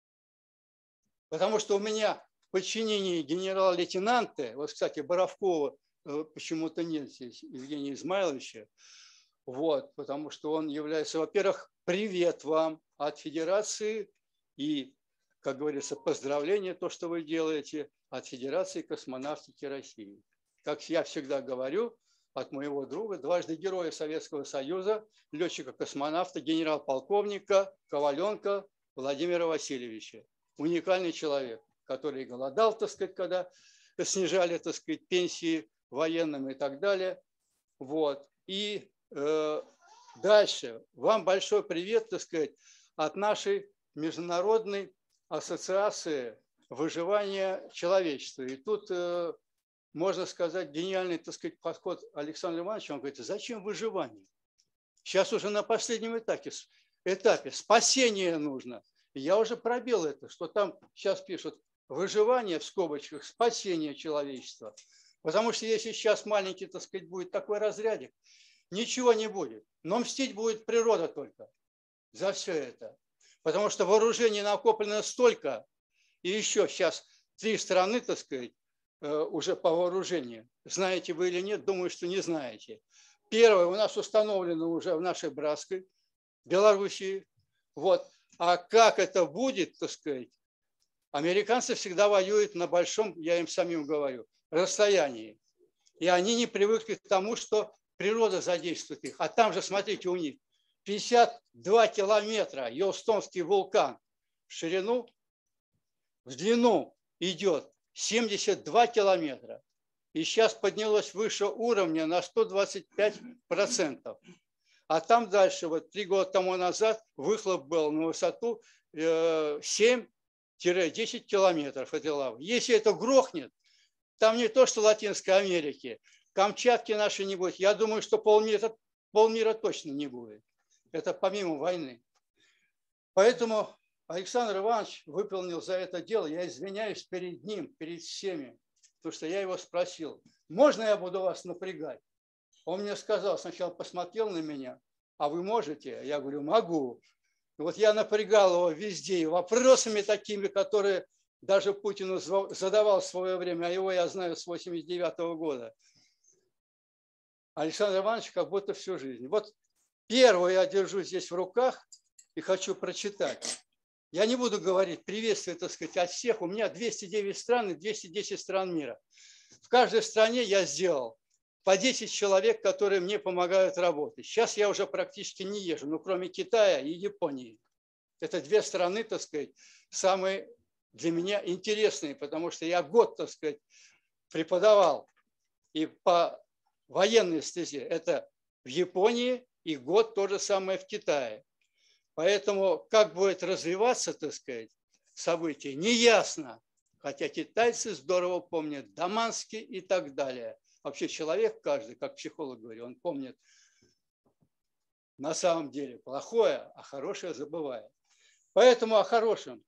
Потому что у меня в подчинении генерал-лейтенанты, вот, кстати, Боровкова почему-то нет здесь, Евгения Измайловича, вот, потому что он является, во-первых, привет вам от Федерации и, как говорится, поздравления, то, что вы делаете, от Федерации космонавтики России. Как я всегда говорю, от моего друга, дважды Героя Советского Союза, летчика-космонавта, генерал-полковника Коваленко Владимира Васильевича. Уникальный человек, который голодал, так сказать, когда снижали, так сказать, пенсии военным и так далее. Вот. И э, дальше. Вам большой привет, так сказать, от нашей Международной ассоциации выживания человечества. И тут, можно сказать, гениальный, так сказать, подход Александра Ивановича. Он говорит, зачем выживание? Сейчас уже на последнем этапе, этапе спасение нужно. И я уже пробил это, что там сейчас пишут выживание в скобочках, спасение человечества. Потому что если сейчас маленький, так сказать, будет такой разрядик, ничего не будет. Но мстить будет природа только за все это. Потому что вооружений накоплено столько, и еще сейчас три страны, так сказать, уже по вооружению. Знаете вы или нет, думаю, что не знаете. Первое у нас установлено уже в нашей братской Белоруссии. Вот. А как это будет, так сказать, американцы всегда воюют на большом, я им самим говорю, расстоянии. И они не привыкли к тому, что природа задействует их. А там же, смотрите, у них пятьдесят два километра Йеллоустонский вулкан в ширину, в длину идет семьдесят два километра. И сейчас поднялось выше уровня на сто двадцать пять процентов. А там дальше, вот три года тому назад, выхлоп был на высоту семь-десять километров этой лавы. Если это грохнет, там не то, что Латинской Америки, Камчатки нашей не будет. Я думаю, что полмира, полмира точно не будет. Это помимо войны. Поэтому Александр Иванович выполнил за это дело. Я извиняюсь перед ним, перед всеми. Потому что я его спросил, можно я буду вас напрягать? Он мне сказал, сначала посмотрел на меня, а вы можете? Я говорю, могу. И вот я напрягал его везде вопросами такими, которые даже Путину задавал в свое время, а его я знаю с восемьдесят девятого года. Александр Иванович как будто всю жизнь. Вот первое я держу здесь в руках и хочу прочитать. Я не буду говорить приветствие, так сказать, от всех. У меня двести девять стран и двести десять стран мира. В каждой стране я сделал по десять человек, которые мне помогают работать. Сейчас я уже практически не езжу, ну, кроме Китая и Японии. Это две страны, так сказать, самые для меня интересные, потому что я год, так сказать, преподавал и по военной стезе. Это в Японии и год то же самое в Китае. Поэтому как будет развиваться, так сказать, событие, неясно. Хотя китайцы здорово помнят Даманский и так далее. Вообще человек каждый, как психолог говорит, он помнит на самом деле плохое, а хорошее забывает. Поэтому о хорошем.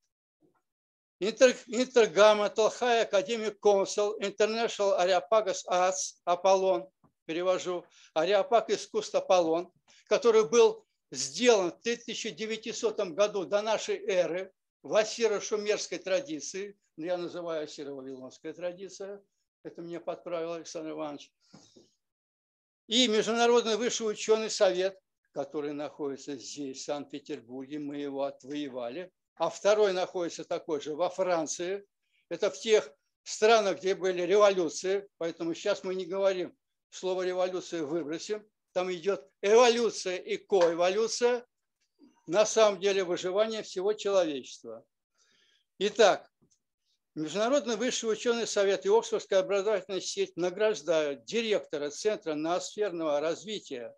Интергамма, Талхай, Академик Консул, International Areopagus Arts, Аполлон, перевожу, Ареопаг искусств Аполлон, который был сделан в тысяча девятисотом году до нашей эры в ассиро-шумерской традиции, я называю ассиро-вавилонская традиция, это мне подправил Александр Иванович, и Международный высший ученый совет, который находится здесь, в Санкт-Петербурге, мы его отвоевали, а второй находится такой же во Франции, это в тех странах, где были революции, поэтому сейчас мы не говорим, слово революция выбросим, там идет эволюция и коэволюция, на самом деле выживание всего человечества. Итак, Международный высший ученый совет и Оксфордская образовательная сеть награждают директора Центра ноосферного развития.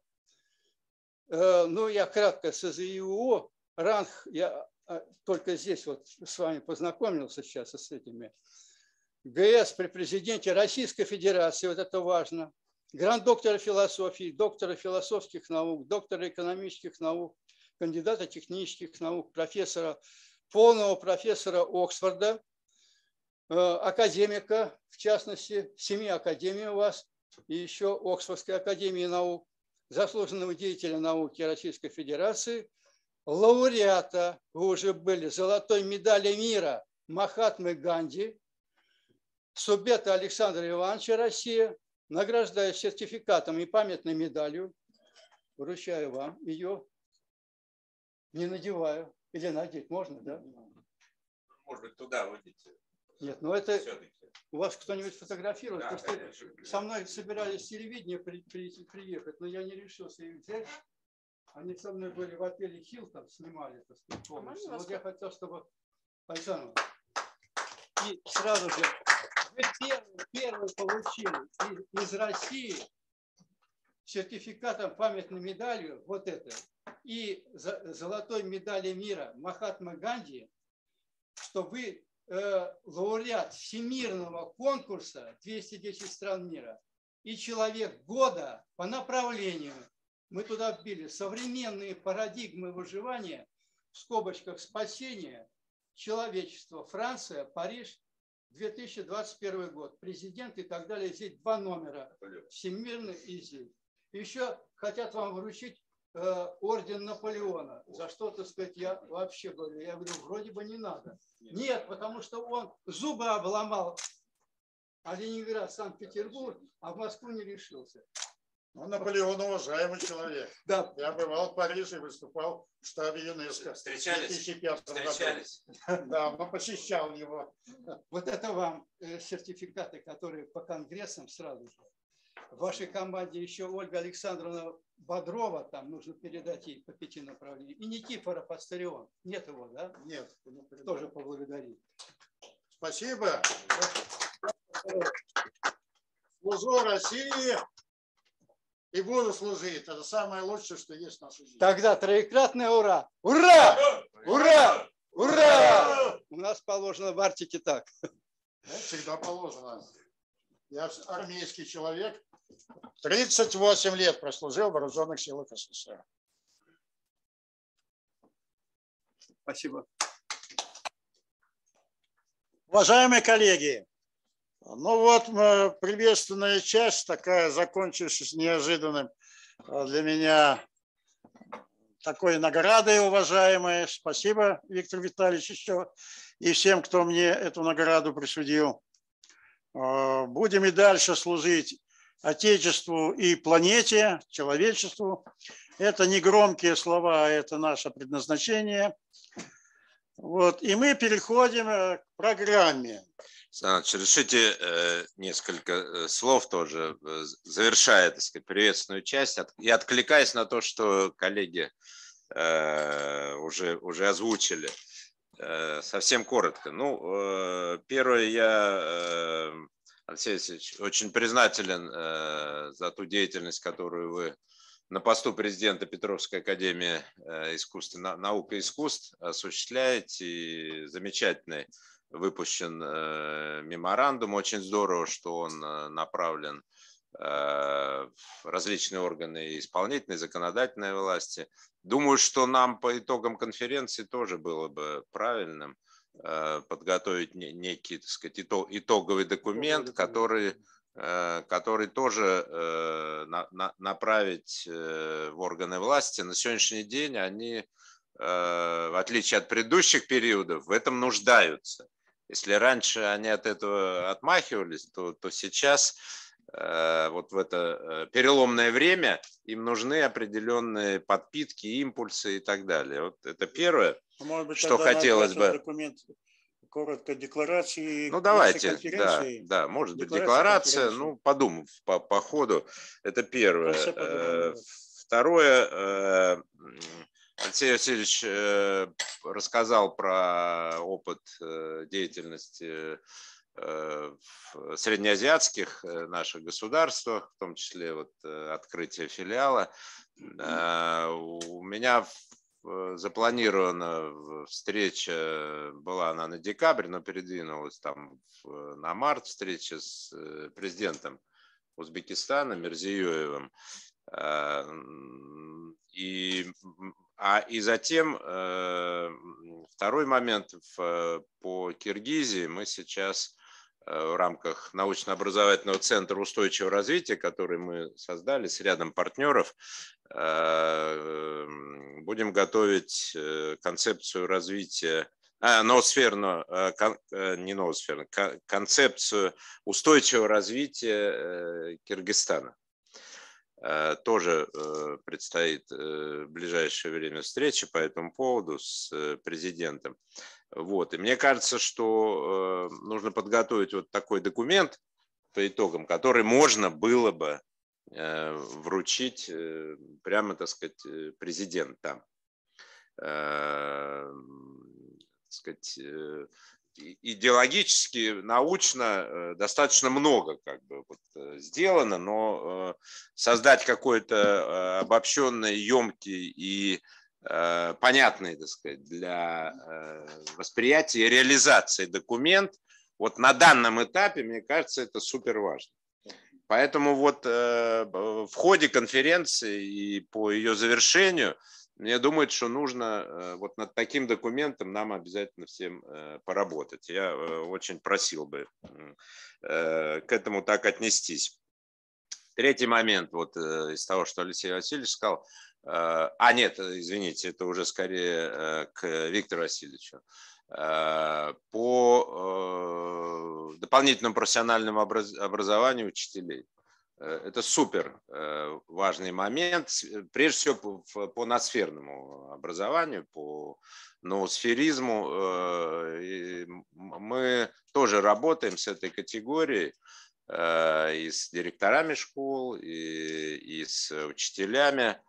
Ну, я кратко с ИЗИУО, ранг, я только здесь вот с вами познакомился сейчас с этими. ГС при президенте Российской Федерации, вот это важно. Гранд-доктора философии, доктора философских наук, доктора экономических наук, кандидата технических наук, профессора, полного профессора Оксфорда, академика, в частности, семи академий у вас, и еще Оксфордской академии наук, заслуженного деятеля науки Российской Федерации, лауреата, вы уже были, золотой медали мира Махатмы Ганди, субъекта Александра Ивановича Россия, награждаю сертификатом и памятной медалью, вручаю вам ее, не надеваю, или надеть можно, да? Может быть, туда выйдете. Нет, ну это у вас кто-нибудь фотографирует? Да, Просто конечно. со мной собирались с телевидения при, при, приехать, но я не решился их взять. Они со мной были в отеле Хилтон, снимали, так сказать, полностью. Вот я хотел, чтобы Александр, и сразу же вы первый, первый получили из, из России сертификатом, памятной медалью, вот это. и золотой медали мира Махатма Ганди, что вы э, лауреат всемирного конкурса двести десять стран мира и человек года по направлению. Мы туда вбили современные парадигмы выживания, в скобочках спасения человечества. Франция, Париж, две тысячи двадцать первый год. Президент и так далее. Здесь два номера. Всемирный и здесь. Еще хотят вам вручить э, орден Наполеона. За что, так сказать, я вообще говорю. Я говорю, вроде бы не надо. Нет, потому что он зубы обломал. А Ленинград, Санкт-Петербург, а в Москву не решился. Ну, Наполеон уважаемый человек. Да. Я бывал в Париже, выступал в штабе ЮНЕСКО. Встречались? В две тысячи пятом Встречались? году. Да, но посещал его. Вот это вам сертификаты, которые по конгрессам сразу же. В вашей команде еще Ольга Александровна Бодрова, там нужно передать ей по пяти направлениям. И Никифора Пастарион. Нет его, да? Нет. Тоже поблагодарить. Спасибо. Служу России и буду служить. Это самое лучшее, что есть в нашей жизни. Тогда троекратное ура! Ура! Ура! Ура! У нас положено в Арктике так. Это всегда положено. Я армейский человек. тридцать восемь лет прослужил в вооруженных силах СССР. Спасибо. Уважаемые коллеги, ну вот приветственная часть, такая закончившаяся неожиданным для меня такой наградой, уважаемой. Спасибо, Виктор Витальевич, еще и всем, кто мне эту награду присудил. Будем и дальше служить Отечеству и планете, человечеству. Это не громкие слова, это наше предназначение. Вот, и мы переходим к программе. Значит, решите э, несколько слов тоже, э, завершая, так сказать, приветственную часть, от, и откликаясь на то, что коллеги э, уже, уже озвучили. Э, совсем коротко. Ну, э, первое, я, э, Алексей Алексеевич, очень признателен э, за ту деятельность, которую вы на посту президента Петровской академии искусств, наук и искусств осуществляете. И замечательный выпущен меморандум. Очень здорово, что он направлен в различные органы исполнительной, законодательной власти. Думаю, что нам по итогам конференции тоже было бы правильным подготовить некий, так сказать, итоговый документ, который... который тоже э, на, на, направить э, в органы власти. На сегодняшний день они, э, в отличие от предыдущих периодов, в этом нуждаются. Если раньше они от этого отмахивались, то, то сейчас э, вот в это переломное время им нужны определенные подпитки, импульсы и так далее. Вот это первое, Может быть, что хотелось бы. Документ... Коротко декларации. Ну давайте, да, да, может быть декларация, ну подумав по, по ходу, это первое. Подумаем, Второе, Алексей Васильевич рассказал про опыт деятельности в среднеазиатских наших государствах, в том числе вот открытие филиала. У меня запланирована встреча, была она на декабрь, но передвинулась там на март, встреча с президентом Узбекистана Мирзиёевым. И, а, и затем второй момент, по Киргизии мы сейчас в рамках научно-образовательного центра устойчивого развития, который мы создали с рядом партнеров, будем готовить концепцию развития, а, ноосферную, не ноосферную, концепцию устойчивого развития Киргизстана. Тоже предстоит в ближайшее время встреча по этому поводу с президентом. Вот. И мне кажется, что нужно подготовить вот такой документ по итогам, который можно было бы вручить прямо, так сказать, президентам. Так сказать, идеологически, научно достаточно много как бы вот сделано, но создать какой-то обобщенный, емкий и понятный, так сказать, для восприятия и реализации документ, вот на данном этапе, мне кажется, это супер важно. Поэтому вот в ходе конференции и по ее завершению, мне думаю, что нужно вот над таким документом нам обязательно всем поработать. Я очень просил бы к этому так отнестись. Третий момент вот из того, что Алексей Васильевич сказал. А, нет, извините, это уже скорее к Виктору Васильевичу. По дополнительному профессиональному образованию учителей. Это супер важный момент, прежде всего по ноосферному образованию, по ноосферизму. Мы тоже работаем с этой категорией, и с директорами школ, и, и с учителями.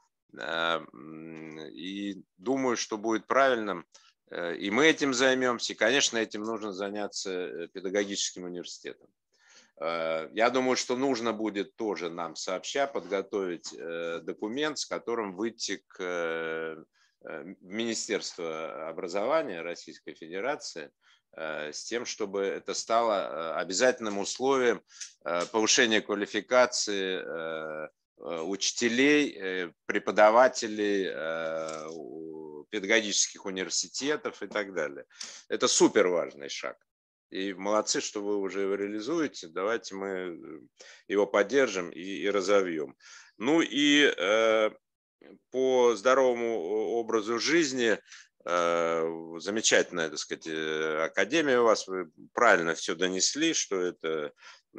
И думаю, что будет правильным. И мы этим займемся. И, конечно, этим нужно заняться педагогическим университетом. Я думаю, что нужно будет тоже нам сообща подготовить документ, с которым выйти к Министерству образования Российской Федерации, с тем, чтобы это стало обязательным условием повышения квалификации учителей, преподавателей, педагогических университетов и так далее. Это супер важный шаг. И молодцы, что вы уже его реализуете. Давайте мы его поддержим и, и разовьем. Ну и э, по здоровому образу жизни, э, замечательная, так сказать, академия у вас, вы правильно все донесли, что это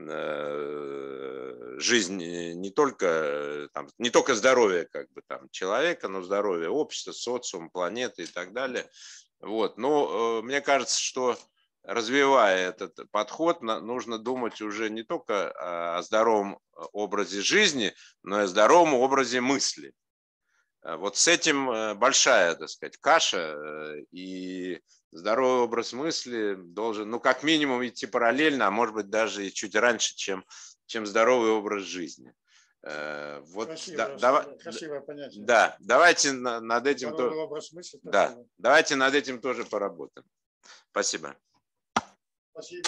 э, жизнь не только, там, не только здоровье как бы, там, человека, но здоровье общества, социума, планеты и так далее. Вот. Но э, мне кажется, что развивая этот подход, нужно думать уже не только о здоровом образе жизни, но и о здоровом образе мысли. Вот с этим большая, так сказать, каша, и здоровый образ мысли должен, ну, как минимум идти параллельно, а может быть даже и чуть раньше, чем, чем здоровый образ жизни. Вот, красивое, да, красивое понятие. Да, давайте над этим, здоровый образ мысли, да, давайте над этим тоже поработаем. Спасибо. Спасибо.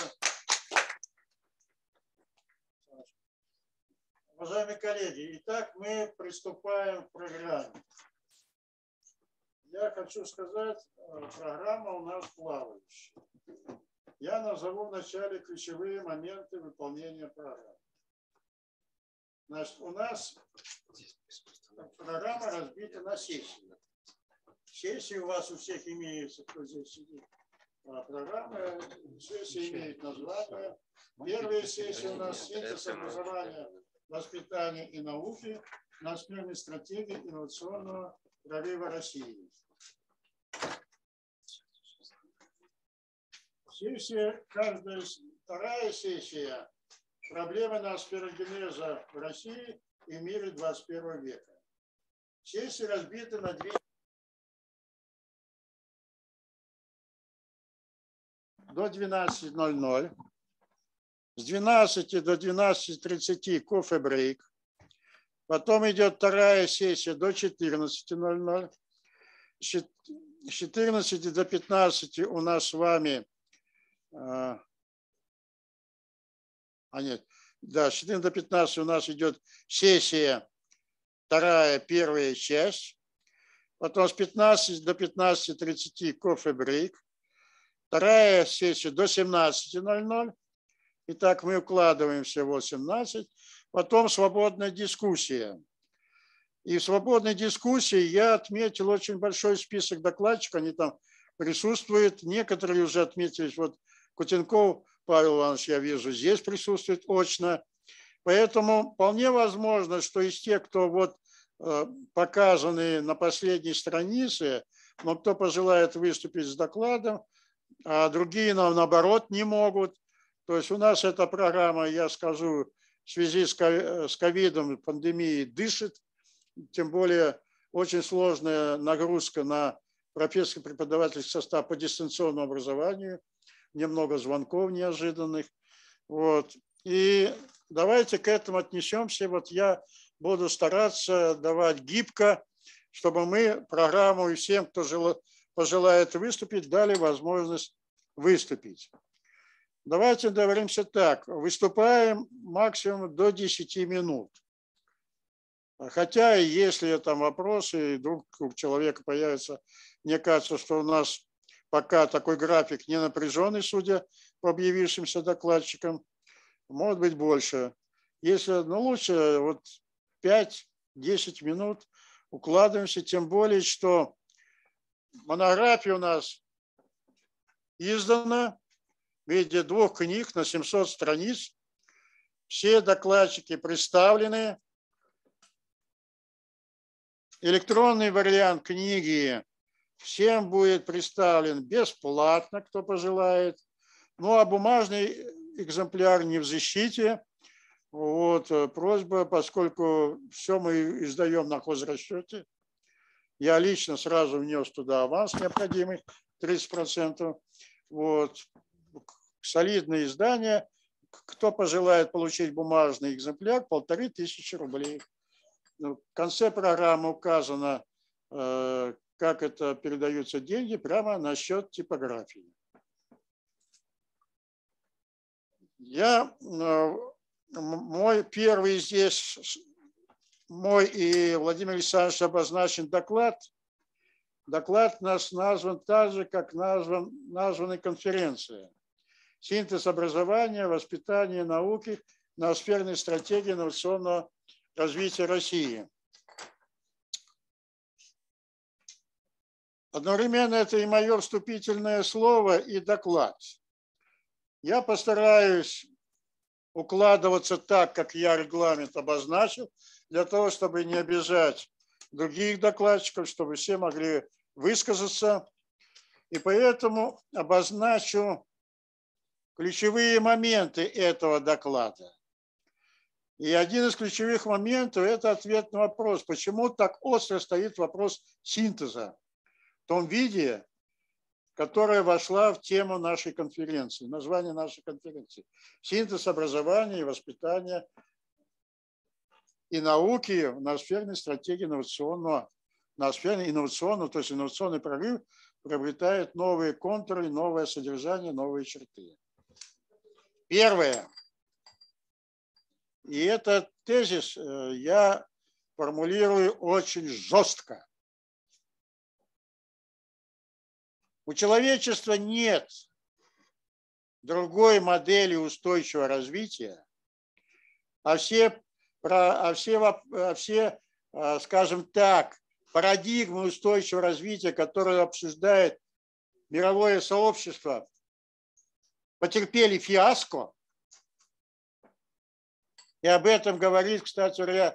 Уважаемые коллеги, итак, мы приступаем к программе. Я хочу сказать, программа у нас плавающая. Я назову вначале ключевые моменты выполнения программы. Значит, у нас программа разбита на сессии. Сессии у вас у всех имеются, кто здесь сидит. Программа сессии имеет название. Первая сессия у нас синтез образования, воспитания и науки на основе стратегии инновационного прорыва России. Сессия, каждая вторая сессия проблемы ноосферогенеза в России и мире двадцать первого века. Сессии разбиты на две. До двенадцати ноль-ноль, с двенадцати до двенадцати тридцати кофе-брейк, потом идет вторая сессия до четырнадцати ноль-ноль, с четырнадцати до пятнадцати у нас с вами, а нет, да, с четырнадцати до пятнадцати у нас идет сессия, вторая, первая часть, потом с пятнадцати до пятнадцати тридцати кофе-брейк, вторая сессия до семнадцати ноль-ноль. Итак, мы укладываемся в восемнадцать. Потом свободная дискуссия. И в свободной дискуссии я отметил очень большой список докладчиков. Они там присутствуют. Некоторые уже отметились. Вот Кутенков Павел Иванович, я вижу, здесь присутствует очно. Поэтому вполне возможно, что из тех, кто вот показаны на последней странице, но кто пожелает выступить с докладом, а другие, наоборот, не могут. То есть у нас эта программа, я скажу, в связи с ковидом, пандемией дышит, тем более очень сложная нагрузка на профессорский преподавательский состав по дистанционному образованию. немного звонков неожиданных. Вот. И давайте к этому отнесемся. Вот я буду стараться давать гибко, чтобы мы программу и всем, кто пожелает выступить, дали возможность выступить. Давайте договоримся так. Выступаем максимум до десяти минут. Хотя, если там вопросы, и вдруг у человека появится, мне кажется, что у нас пока такой график не напряженный, судя по объявившимся докладчикам, может быть больше. Если, ну, лучше вот пять-десять минут укладываемся, тем более, что монография у нас издана в виде двух книг на семьсот страниц. Все докладчики представлены. Электронный вариант книги всем будет представлен бесплатно, кто пожелает. Ну, а бумажный экземпляр не в защите. Вот, просьба, поскольку все мы издаем на хозрасчете, я лично сразу внес туда аванс необходимый, тридцать процентов. Вот, солидное издание. Кто пожелает получить бумажный экземпляр, полторы тысячи рублей. В конце программы указано, как это передаются деньги, прямо на счет типографии. Я, мой первый здесь, мой и Владимир Александрович обозначен доклад. Доклад у нас назван так же, как назван, названа конференция. Синтез образования, воспитания и науки, ноосферной стратегии инновационного развития России. Одновременно это и мое вступительное слово, и доклад. Я постараюсь укладываться так, как я регламент обозначил, для того, чтобы не обижать других докладчиков, чтобы все могли высказаться. И поэтому обозначу ключевые моменты этого доклада. И один из ключевых моментов – это ответ на вопрос, почему так остро стоит вопрос синтеза в том виде, которая вошла в тему нашей конференции, название нашей конференции. Синтез образования и воспитания и науки в ноосферной стратегии инновационного, ноосферной инновационного, то есть инновационный прорыв приобретает новые контуры, новое содержание, новые черты. Первое. И этот тезис я формулирую очень жестко. У человечества нет другой модели устойчивого развития, а все, а все, а все, скажем так, парадигмы устойчивого развития, которые обсуждает мировое сообщество, потерпели фиаско. И об этом говорит, кстати говоря,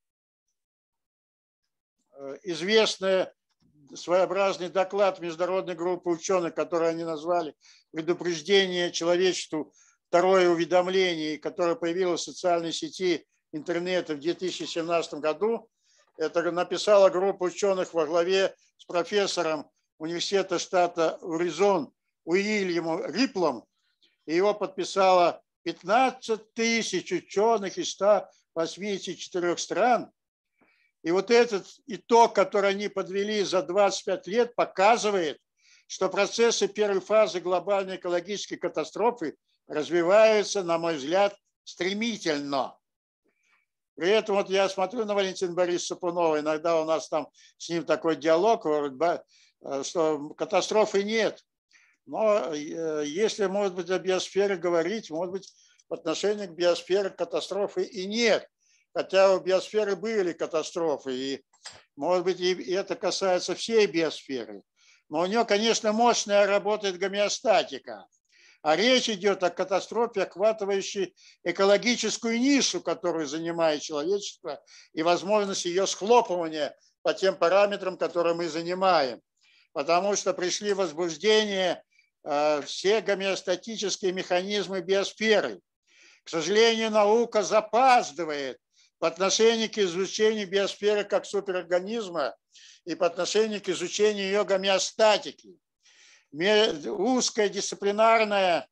известный своеобразный доклад международной группы ученых, который они назвали «Предупреждение человечеству. Второе уведомление», которое появилось в социальной сети интернета в две тысячи семнадцатом году. Это написала группа ученых во главе с профессором университета штата Аризона Уильямом Риплом. И его подписало пятнадцать тысяч ученых из ста восьмидесяти четырёх стран. И вот этот итог, который они подвели за двадцать пять лет, показывает, что процессы первой фазы глобальной экологической катастрофы развиваются, на мой взгляд, стремительно. При этом вот я смотрю на Валентина Борисовича Сапунова, иногда у нас там с ним такой диалог, что катастрофы нет. Но если, может быть, о биосфере говорить, может быть, в отношении к биосфере катастрофы и нет. Хотя у биосферы были катастрофы, и, может быть, и это касается всей биосферы. Но у нее, конечно, мощная работает гомеостатика. А речь идет о катастрофе, охватывающей экологическую нишу, которую занимает человечество, и возможность ее схлопывания по тем параметрам, которые мы занимаем. Потому что пришли в возбуждение э, все гомеостатические механизмы биосферы. К сожалению, наука запаздывает по отношению к изучению биосферы как суперорганизма и по отношению к изучению ее гомеостатики. узкая дисциплинарная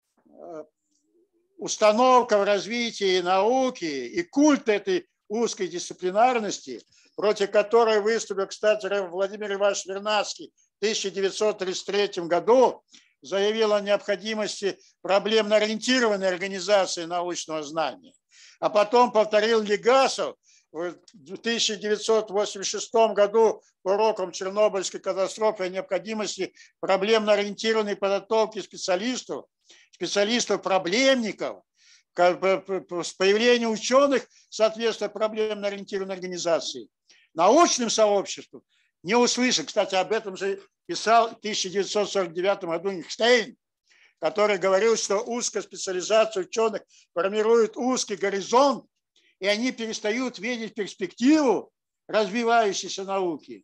установка в развитии науки и культ этой узкой дисциплинарности, против которой выступил, кстати, Владимир Иванович Вернадский в тысяча девятьсот тридцать третьем году, заявил о необходимости проблемно-ориентированной организации научного знания. А потом повторил Легасов в тысяча девятьсот восемьдесят шестом году по урокам Чернобыльской катастрофы о необходимости проблемно-ориентированной подготовки специалистов, специалистов-проблемников, с появлением ученых, соответственно, проблемно-ориентированной организации. Научным сообществом не услышал. Кстати, об этом же писал в тысяча девятьсот сорок девятом году Эйнштейн, который говорил, что узкая специализация ученых формирует узкий горизонт, и они перестают видеть перспективу развивающейся науки.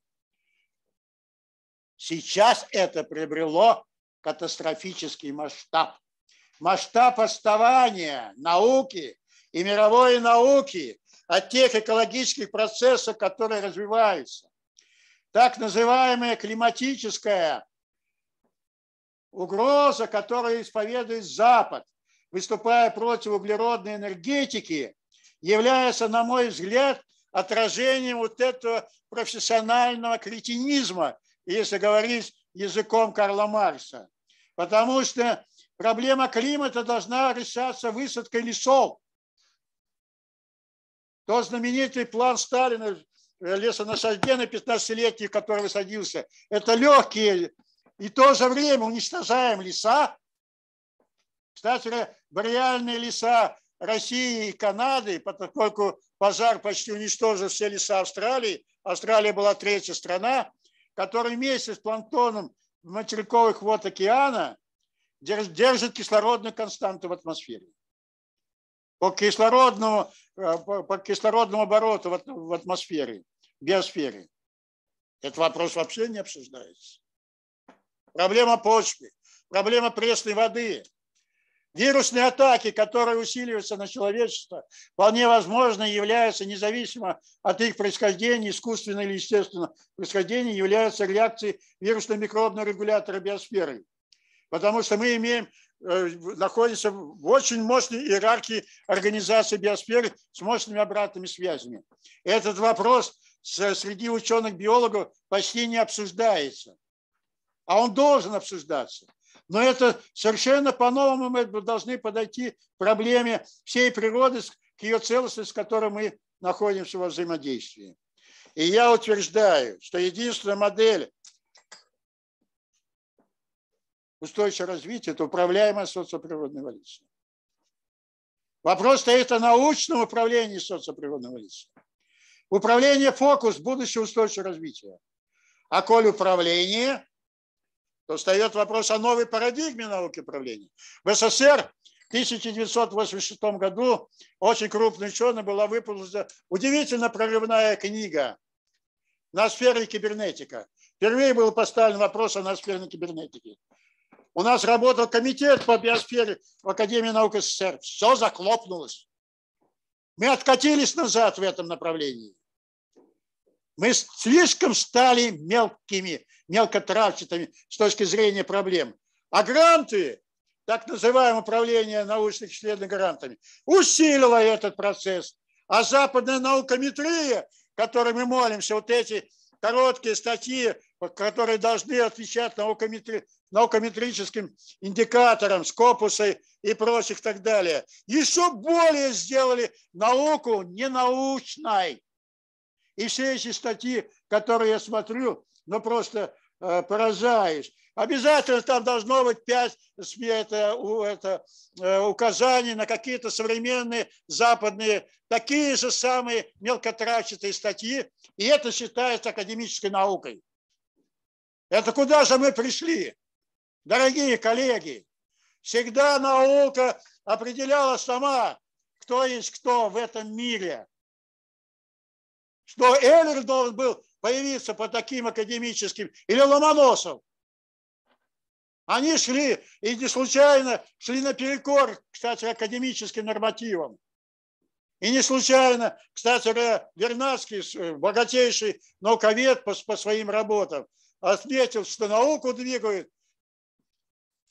Сейчас это приобрело катастрофический масштаб. Масштаб отставания науки и мировой науки от тех экологических процессов, которые развиваются. Так называемая климатическая угроза, которую исповедует Запад, выступая против углеродной энергетики, является, на мой взгляд, отражением вот этого профессионального кретинизма, если говорить языком Карла Маркса. Потому что проблема климата должна решаться высадкой лесов. Тот знаменитый план Сталина лесонасаждения пятнадцатилетний, который высадился, это легкие и в то же время уничтожаем леса. Кстати, бореальные леса России и Канады, поскольку пожар почти уничтожил все леса Австралии, Австралия была третья страна, которая вместе с планктоном материковых вод океана держит кислородную константу в атмосфере. По кислородному, по кислородному обороту в атмосфере, в биосфере. Этот вопрос вообще не обсуждается. Проблема почвы, проблема пресной воды. Вирусные атаки, которые усиливаются на человечество, вполне возможно являются, независимо от их происхождения, искусственного или естественного происхождения, являются реакцией вирусно-микробного регулятора биосферы. Потому что мы имеем, находимся в очень мощной иерархии организации биосферы с мощными обратными связями. Этот вопрос среди ученых-биологов почти не обсуждается. А он должен обсуждаться. Но это совершенно по-новому мы должны подойти к проблеме всей природы, к ее целостности, с которой мы находимся во взаимодействии. И я утверждаю, что единственная модель устойчивого развития – это управляемая социоприродная эволюция. Вопрос стоит о научном управлении социоприродной эволюцией. Управление – фокус будущего устойчивого развития. А коль управление – то встает вопрос о новой парадигме науки управления. В СССР в тысяча девятьсот восемьдесят шестом году очень крупный ученый была выпущена удивительно прорывная книга «Ноосфера и кибернетика». Впервые был поставлен вопрос о ноосферной кибернетике. У нас работал комитет по биосфере в Академии наук СССР. Все захлопнулось. Мы откатились назад в этом направлении. Мы слишком стали мелкими, мелкотравчатыми с точки зрения проблем. А гранты, так называемое управление научных исследований грантами, усилило этот процесс. А западная наукометрия, которой мы молимся, вот эти короткие статьи, которые должны отвечать наукометри... наукометрическим индикаторам, скопусы и прочих так далее, еще более сделали науку ненаучной. И все эти статьи, которые я смотрю, ну просто э, поражаюсь. Обязательно там должно быть пять это, это, э, указаний на какие-то современные западные, такие же самые мелкотравчатые статьи. И это считается академической наукой. Это куда же мы пришли? Дорогие коллеги, всегда наука определяла сама, кто есть кто в этом мире. Что Эйлер должен был появиться по таким академическим, или Ломоносов. Они шли, и не случайно шли наперекор, кстати, академическим нормативам. И не случайно, кстати, Вернадский, богатейший науковед по, по своим работам, отметил, что науку двигают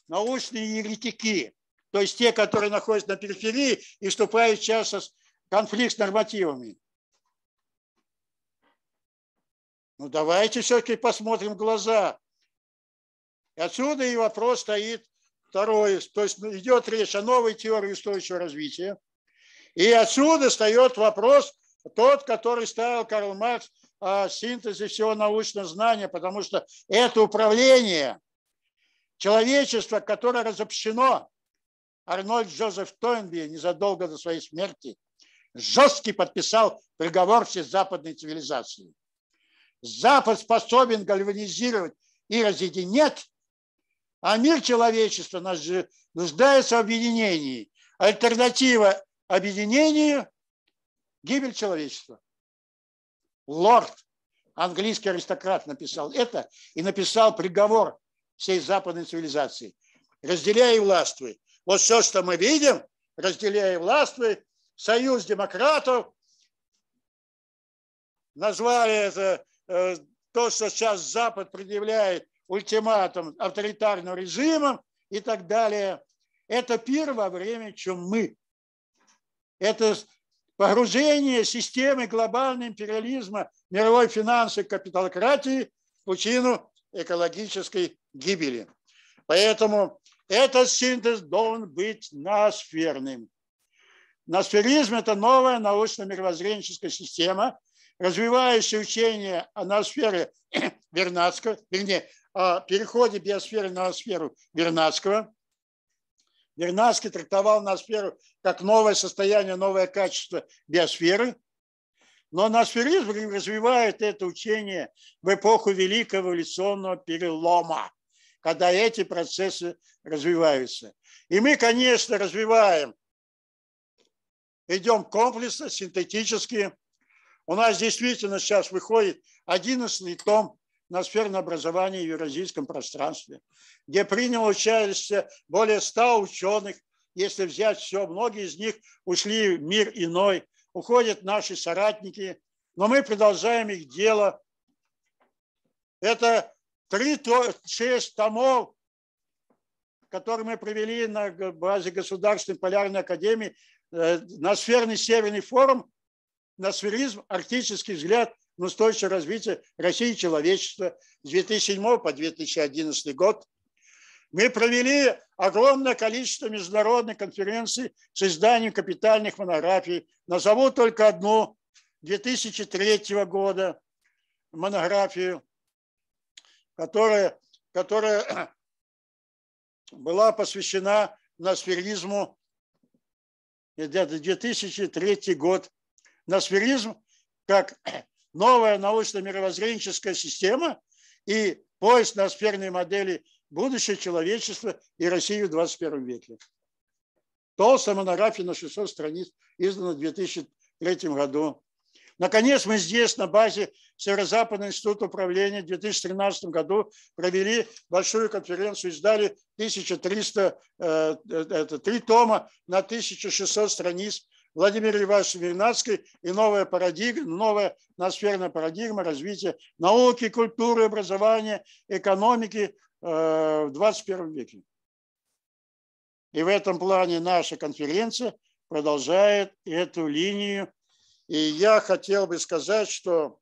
научные еретики, то есть те, которые находятся на периферии и вступают часто в конфликт с нормативами. Ну давайте все-таки посмотрим в глаза. И отсюда и вопрос стоит второй. То есть идет речь о новой теории устойчивого развития. И отсюда встает вопрос, тот, который ставил Карл Маркс, о синтезе всего научного знания, потому что это управление человечества, которое разобщено. Арнольд Джозеф Тойнби незадолго до своей смерти жесткий подписал приговор всей западной цивилизации. Запад способен гальванизировать и разъединять, а мир человечества нуждается в объединении. Альтернатива объединению – гибель человечества. Лорд, английский аристократ, написал это и написал приговор всей западной цивилизации. Разделяй и властвуй. Вот все, что мы видим, разделяй и властвуй, союз демократов, назвали это э, то, что сейчас Запад предъявляет ультиматум авторитарным режимам и так далее. Это пир во время чумы. Это погружение системы глобального империализма, мировой финансовой капиталократии в пучину экологической гибели. Поэтому этот синтез должен быть ноосферным. Ноосферизм – это новая научно-мировоззренческая система, развивающая учение о ноосфере Вернадского, вернее, о переходе биосферы на ноосферу Вернадского. Вернадский трактовал ноосферу как новое состояние, новое качество биосферы. Но ноосферизм развивает это учение в эпоху великого эволюционного перелома, когда эти процессы развиваются. И мы, конечно, развиваем, идем комплексно, синтетически. У нас действительно сейчас выходит одиннадцатый том ноосферного образования в евразийском пространстве, где приняло участие более ста ученых. Если взять все, многие из них ушли в мир иной, уходят наши соратники, но мы продолжаем их дело. Это шесть томов, которые мы провели на базе Государственной полярной академии, ноосферный северный форум, ноосферизм, арктический взгляд на устойчивое развитие России и человечества с две тысячи седьмого по две тысячи одиннадцатый год. Мы провели огромное количество международных конференций с изданием капитальных монографий. Назову только одну, две тысячи третьего года монографию, которая, которая была посвящена ноосферизму. Это две тысячи третий год. Ноосферизм как новая научно-мировоззренческая система и поиск ноосферной модели будущего человечества и России в двадцать первом веке. Толстая монография на шестьсот страниц, издана в две тысячи третьем году. Наконец, мы здесь на базе Северо-Западного института управления в две тысячи тринадцатом году провели большую конференцию, издали тысяча триста, э, это, три тома на тысячу шестьсот страниц. Владимир Иванович Вернадский и новая парадигма, новая ноосферная парадигма развития науки, культуры, образования, экономики э, в двадцать первом веке. И в этом плане наша конференция продолжает эту линию. И я хотел бы сказать, что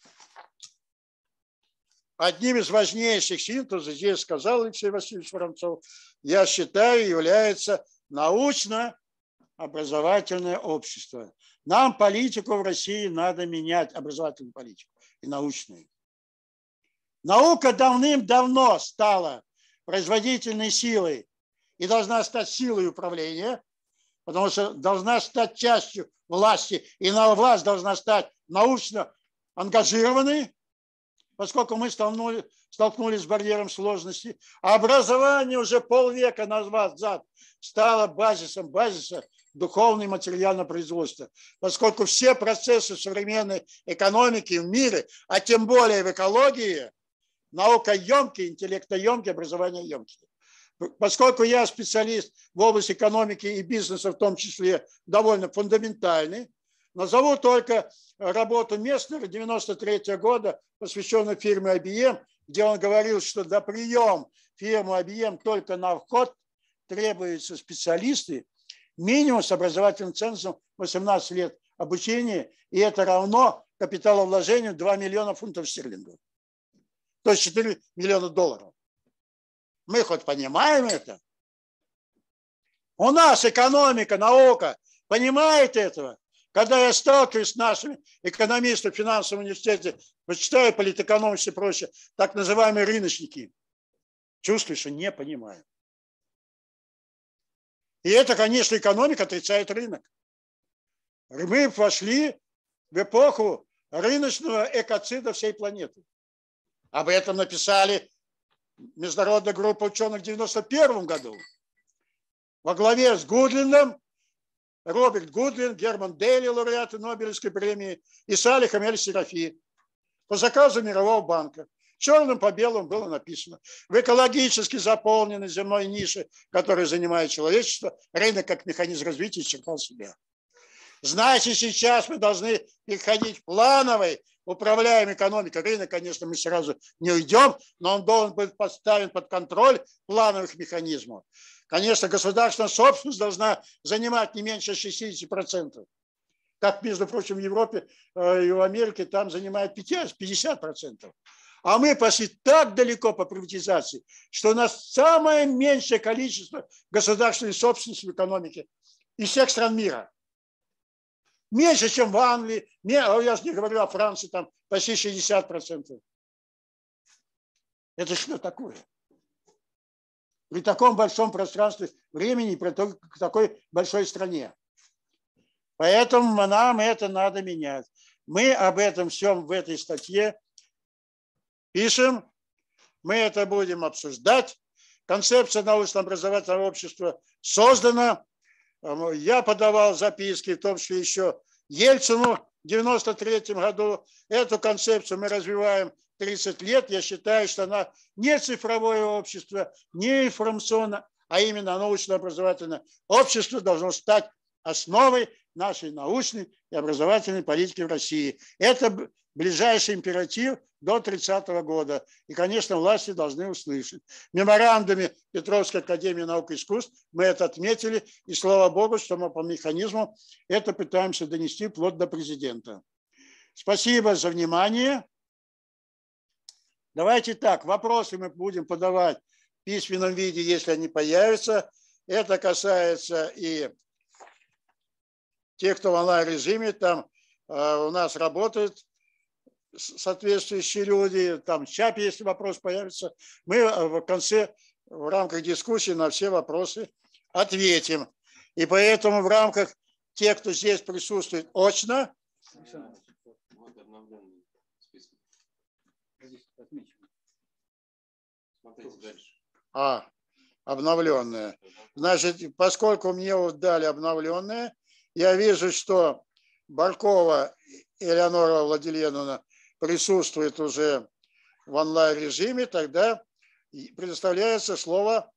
одним из важнейших синтезов, здесь сказал Алексей Васильевич Воронцов, я считаю, является научно-образовательное общество. Нам, политику в России, надо менять образовательную политику и научную. Наука давным-давно стала производительной силой и должна стать силой управления, потому что должна стать частью власти, и на власть должна стать научно ангажированной, поскольку мы столкнулись, столкнулись с барьером сложности. А образование уже полвека назад стало базисом, базиса духовного и материального производства, поскольку все процессы современной экономики в мире, а тем более в экологии, наука емкие, интеллектоемкие, образование емкие. Поскольку я специалист в области экономики и бизнеса, в том числе довольно фундаментальный, Назову только работу Месснера девяносто третьего года, посвященную фирме ай би эм, где он говорил, что до приема фирмы ай би эм только на вход требуются специалисты, минимум с образовательным цензом восемнадцать лет обучения, и это равно капиталовложению два миллиона фунтов стерлингов. То есть четыре миллиона долларов. Мы хоть понимаем это? У нас экономика, наука понимает этого. Когда я сталкиваюсь с нашими экономистами в финансовом университете, почитаю политэкономику и прочее, так называемые рыночники, чувствую, что не понимаю. И это, конечно, экономика отрицает рынок. Мы вошли в эпоху рыночного экоцида всей планеты. Об этом написали международная группа ученых в девяносто первом году. Во главе с Гудлином, Роберт Гудлин, Герман Дейли, лауреаты Нобелевской премии, и Салихом Эль-Серафи по заказу Мирового банка. Черным по белому было написано: в экологически заполненной земной нише, которой занимает человечество, рынок как механизм развития исчерпал себя. Значит, сейчас мы должны переходить в плановый, управляемый экономикой. Рынок, конечно, мы сразу не уйдем, но он должен быть поставлен под контроль плановых механизмов. Конечно, государственная собственность должна занимать не меньше шестидесяти процентов. Как, между прочим, в Европе и в Америке там занимает пятьдесят процентов. А мы пошли так далеко по приватизации, что у нас самое меньшее количество государственной собственности в экономике из всех стран мира. Меньше, чем в Англии, я же не говорю о Франции, там почти шестьдесят процентов. Это что такое? При таком большом пространстве времени, при такой большой стране. Поэтому нам это надо менять. Мы об этом всем в этой статье пишем, мы это будем обсуждать. Концепция научно-образовательного общества создана. Я подавал записки, в том числе еще Ельцину в девяносто третьем году. Эту концепцию мы развиваем тридцать лет. Я считаю, что она не цифровое общество, не информационное, а именно научно-образовательное общество должно стать основой нашей научной и образовательной политики в России. Это ближайший императив до тридцатого года. И, конечно, власти должны услышать. В меморандуме Петровской академии наук и искусств мы это отметили. И слава богу, что мы по механизму это пытаемся донести вплоть до президента. Спасибо за внимание. Давайте так, вопросы мы будем подавать в письменном виде, если они появятся. Это касается и тех, кто в онлайн-режиме, там э, у нас работают соответствующие люди, там в чате, если вопрос появится, мы в конце, в рамках дискуссии на все вопросы ответим. И поэтому в рамках тех, кто здесь присутствует очно, а, обновленные. Значит, поскольку мне вот дали обновленные, я вижу, что Баркова Элеонора Владимировна присутствует уже в онлайн-режиме, тогда предоставляется слово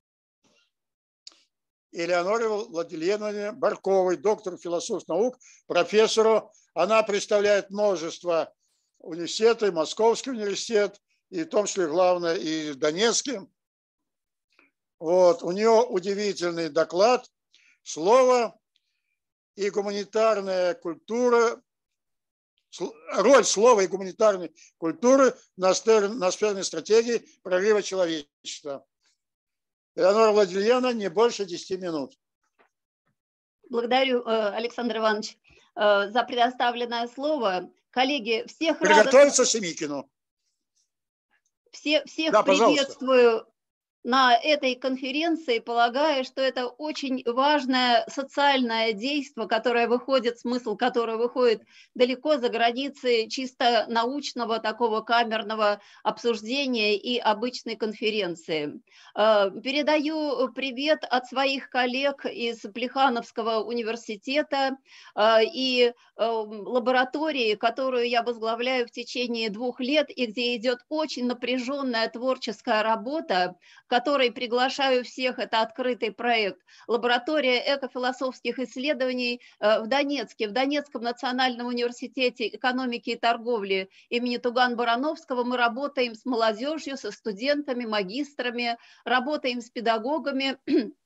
Элеоноре Владимировне Барковой, доктору философских наук, профессору. Она представляет множество университетов, Московский университет, и в том числе, главное, и Донецкий. Вот. У нее удивительный доклад. Слово и гуманитарная культура, роль слова и гуманитарной культуры на сферной стратегии прорыва человечества. Элеонора Владимировна, не больше десяти минут. Благодарю, Александр Иванович, за предоставленное слово. Коллеги, всех Приготовиться радостно... Семикину. Все, всех да, приветствую на этой конференции, полагаю, что это очень важное социальное действие, которое выходит, смысл которого выходит далеко за границы чисто научного такого камерного обсуждения и обычной конференции. Передаю привет от своих коллег из Плехановского университета и лаборатории, которую я возглавляю в течение двух лет и где идет очень напряженная творческая работа, который приглашаю всех, это открытый проект, лаборатория экофилософских исследований в Донецке, в Донецком национальном университете экономики и торговли имени Туган-Барановского. Мы работаем с молодежью, со студентами, магистрами, работаем с педагогами.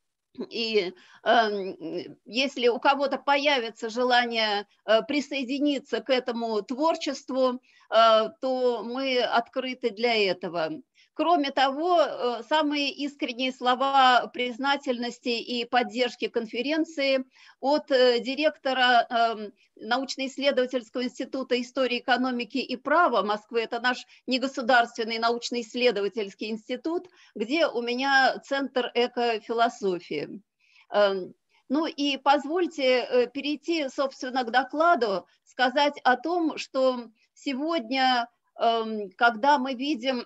И э, если у кого-то появится желание э, присоединиться к этому творчеству, э, то мы открыты для этого. Кроме того, э, самые искренние слова признательности и поддержки конференции от э, директора э, научно-исследовательского института истории, экономики и права Москвы, это наш негосударственный научно-исследовательский институт, где у меня центр экофилософии. Ну и позвольте перейти, собственно, к докладу, сказать о том, что сегодня, когда мы видим,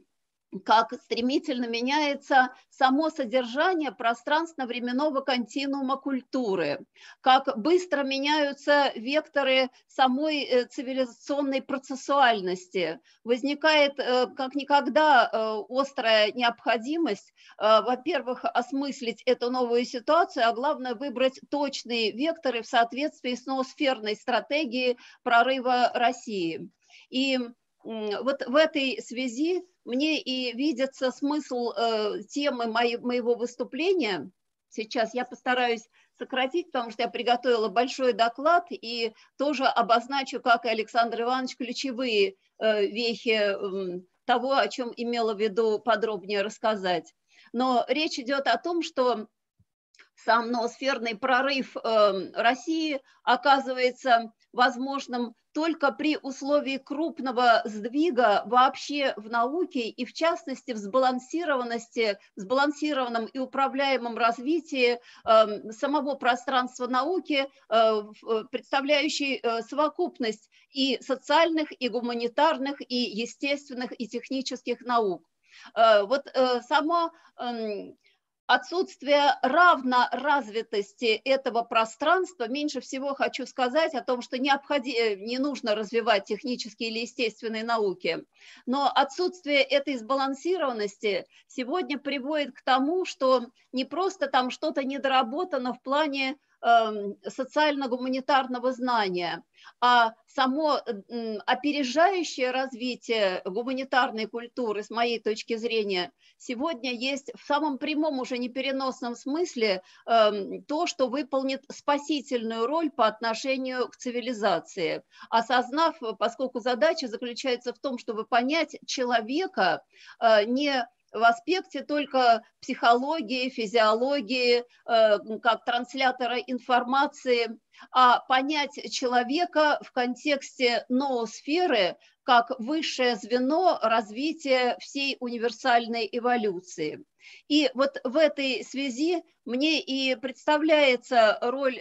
как стремительно меняется само содержание пространственно-временного континуума культуры, как быстро меняются векторы самой цивилизационной процессуальности. Возникает как никогда острая необходимость, во-первых, осмыслить эту новую ситуацию, а главное выбрать точные векторы в соответствии с ноосферной стратегией прорыва России. И вот в этой связи мне и видится смысл э, темы моей, моего выступления. Сейчас я постараюсь сократить, потому что я приготовила большой доклад и тоже обозначу, как и Александр Иванович, ключевые э, вехи э, того, о чем имела в виду подробнее рассказать. Но речь идет о том, что сам ноосферный прорыв э, России оказывается возможным только при условии крупного сдвига вообще в науке и в частности в сбалансированности, сбалансированном и управляемом развитии э, самого пространства науки, э, представляющей э, совокупность и социальных, и гуманитарных, и естественных, и технических наук. Э, вот э, само э, отсутствие равноразвитости этого пространства, меньше всего хочу сказать о том, что необходимо, не нужно развивать технические или естественные науки, но отсутствие этой сбалансированности сегодня приводит к тому, что не просто там что-то недоработано в плане социально-гуманитарного знания, а само опережающее развитие гуманитарной культуры, с моей точки зрения, сегодня есть в самом прямом, уже непереносном смысле то, что выполнит спасительную роль по отношению к цивилизации, осознав, поскольку задача заключается в том, чтобы понять человека не в аспекте только психологии, физиологии, как транслятора информации, а понять человека в контексте ноосферы как высшее звено развития всей универсальной эволюции. И вот в этой связи мне и представляется роль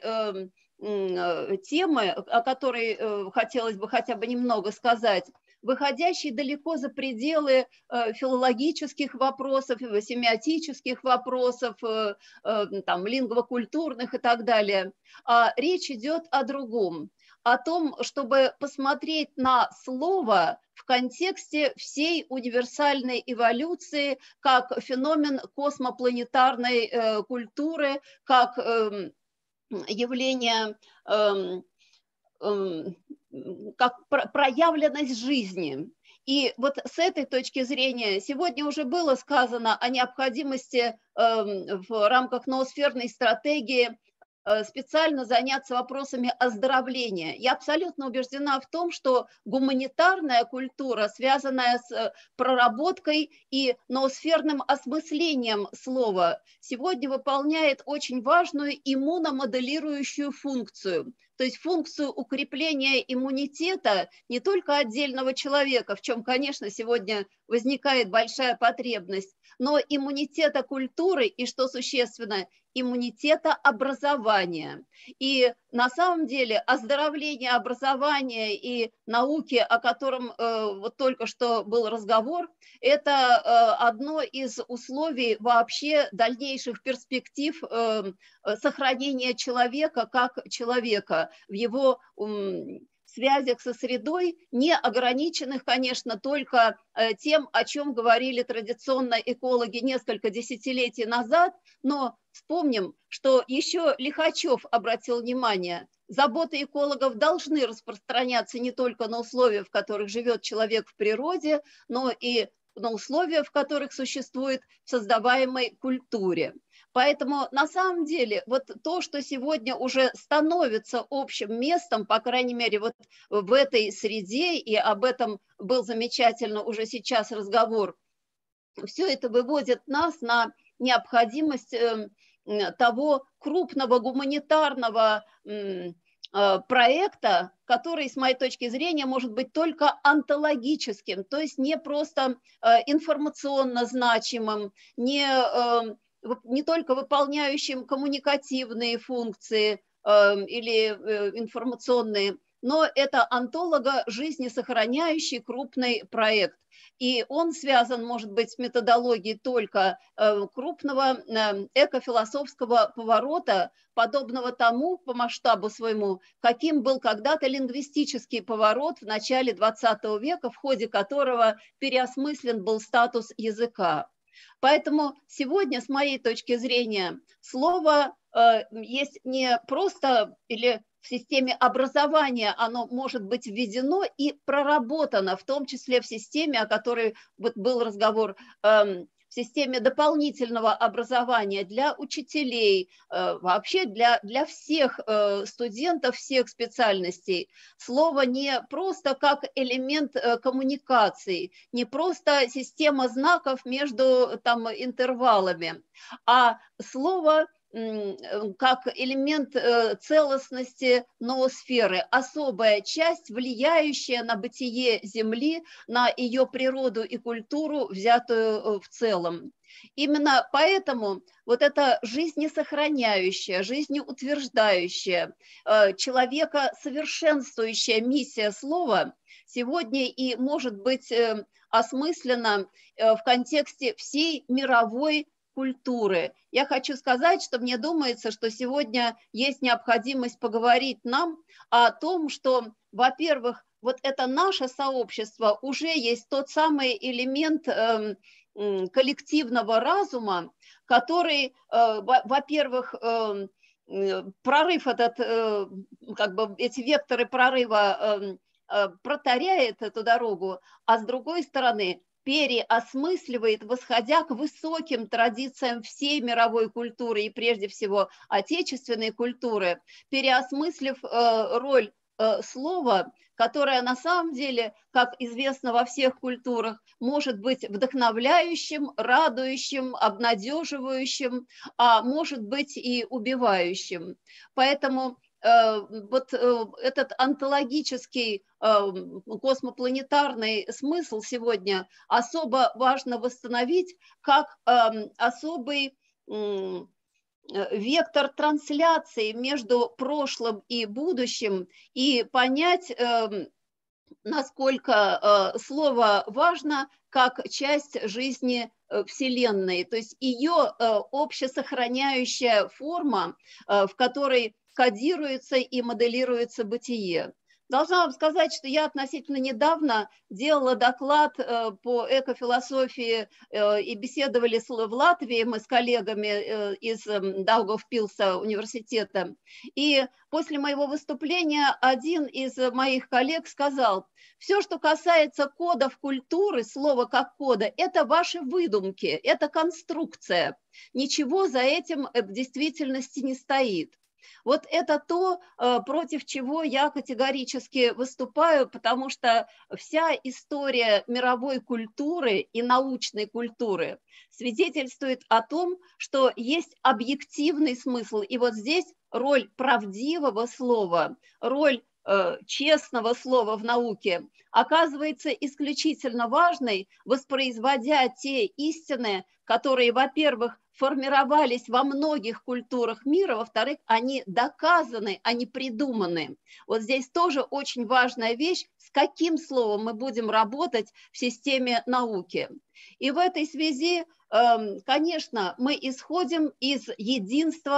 темы, о которой хотелось бы хотя бы немного сказать, выходящий далеко за пределы э, филологических вопросов, семиотических вопросов, э, э, там, лингвокультурных и так далее. А речь идет о другом, о том, чтобы посмотреть на слово в контексте всей универсальной эволюции, как феномен космопланетарной э, культуры, как э, явление... Э, э, как проявленность жизни. И вот с этой точки зрения сегодня уже было сказано о необходимости в рамках ноосферной стратегии специально заняться вопросами оздоровления. Я абсолютно убеждена в том, что гуманитарная культура, связанная с проработкой и ноосферным осмыслением слова, сегодня выполняет очень важную иммуномоделирующую функцию. То есть функцию укрепления иммунитета не только отдельного человека, в чем, конечно, сегодня возникает большая потребность, но иммунитета культуры и, что существенно, иммунитета образования. И на самом деле оздоровление образования и науки, о котором э, вот только что был разговор, это э, одно из условий вообще дальнейших перспектив э, сохранения человека как человека в его э, связях со средой, не ограниченных, конечно, только тем, о чем говорили традиционно экологи несколько десятилетий назад, но вспомним, что еще Лихачев обратил внимание, заботы экологов должны распространяться не только на условия, в которых живет человек в природе, но и на условия, в которых существует в создаваемой культуре. Поэтому на самом деле вот то, что сегодня уже становится общим местом, по крайней мере вот в этой среде, и об этом был замечательно уже сейчас разговор, все это выводит нас на необходимость того крупного гуманитарного проекта, который, с моей точки зрения, может быть только онтологическим, то есть не просто информационно значимым, не, не только выполняющим коммуникативные функции или информационные, но это онтолого-жизнесохраняющий крупный проект. И он связан, может быть, с методологией только крупного экофилософского поворота, подобного тому по масштабу своему, каким был когда-то лингвистический поворот в начале двадцатого века, в ходе которого переосмыслен был статус языка. Поэтому сегодня, с моей точки зрения, слово есть не просто или в системе образования оно может быть введено и проработано, в том числе в системе, о которой вот был разговор, в системе дополнительного образования для учителей, вообще для, для всех студентов, всех специальностей. Слово не просто как элемент коммуникации, не просто система знаков между там интервалами, а слово как элемент целостности ноосферы, особая часть, влияющая на бытие Земли, на ее природу и культуру, взятую в целом. Именно поэтому вот эта жизнесохраняющая, жизнеутверждающая, человека совершенствующая миссия слова сегодня и может быть осмыслена в контексте всей мировой культуры. Я хочу сказать, что мне думается, что сегодня есть необходимость поговорить нам о том, что, во-первых, вот это наше сообщество уже есть тот самый элемент э, коллективного разума, который, э, во-первых, э, прорыв этот, э, как бы эти векторы прорыва э, э, протаряет эту дорогу, а с другой стороны переосмысливает, восходя к высоким традициям всей мировой культуры и прежде всего отечественной культуры, переосмыслив э, роль э, слова, которое на самом деле, как известно во всех культурах, может быть вдохновляющим, радующим, обнадеживающим, а может быть и убивающим. Поэтому вот этот онтологический космопланетарный смысл сегодня особо важно восстановить как особый вектор трансляции между прошлым и будущим и понять, насколько слово важно как часть жизни Вселенной, то есть ее общесохраняющая форма, в которой кодируется и моделируется бытие. Должна вам сказать, что я относительно недавно делала доклад по экофилософии и беседовали в Латвии мы с коллегами из Даугавпилса университета. И после моего выступления один из моих коллег сказал: все, что касается кодов культуры, слово как кода, это ваши выдумки, это конструкция. Ничего за этим в действительности не стоит. Вот это то, против чего я категорически выступаю, потому что вся история мировой культуры и научной культуры свидетельствует о том, что есть объективный смысл. И вот здесь роль правдивого слова, роль честного слова в науке оказывается исключительно важной, воспроизводя те истины, которые, во-первых, формировались во многих культурах мира, во-вторых, они доказаны, они придуманы. Вот здесь тоже очень важная вещь, с каким словом мы будем работать в системе науки. И в этой связи, конечно, мы исходим из единства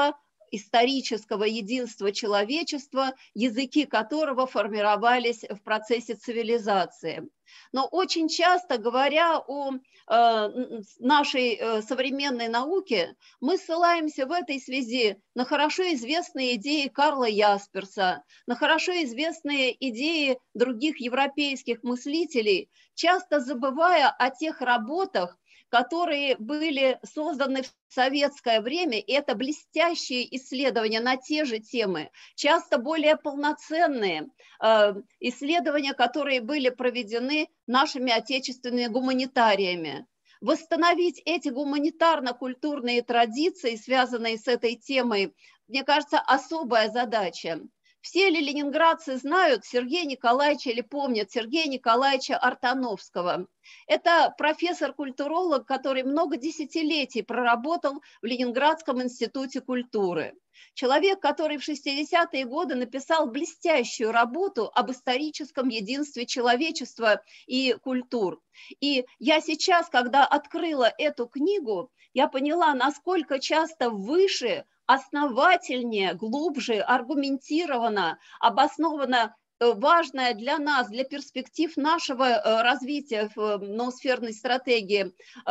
исторического единства человечества, языки которого формировались в процессе цивилизации. Но очень часто, говоря о э, нашей э, современной науке, мы ссылаемся в этой связи на хорошо известные идеи Карла Ясперса, на хорошо известные идеи других европейских мыслителей, часто забывая о тех работах, которые были созданы в советское время, и это блестящие исследования на те же темы, часто более полноценные э, исследования, которые были проведены нашими отечественными гуманитариями. Восстановить эти гуманитарно-культурные традиции, связанные с этой темой, мне кажется, особая задача. Все ли ленинградцы знают Сергея Николаевича или помнят Сергея Николаевича Артановского? Это профессор-культуролог, который много десятилетий проработал в Ленинградском институте культуры. Человек, который в шестидесятые годы написал блестящую работу об историческом единстве человечества и культур. И я сейчас, когда открыла эту книгу, я поняла, насколько часто выше, основательнее, глубже, аргументированно, обоснованно важное для нас, для перспектив нашего развития в ноосферной стратегии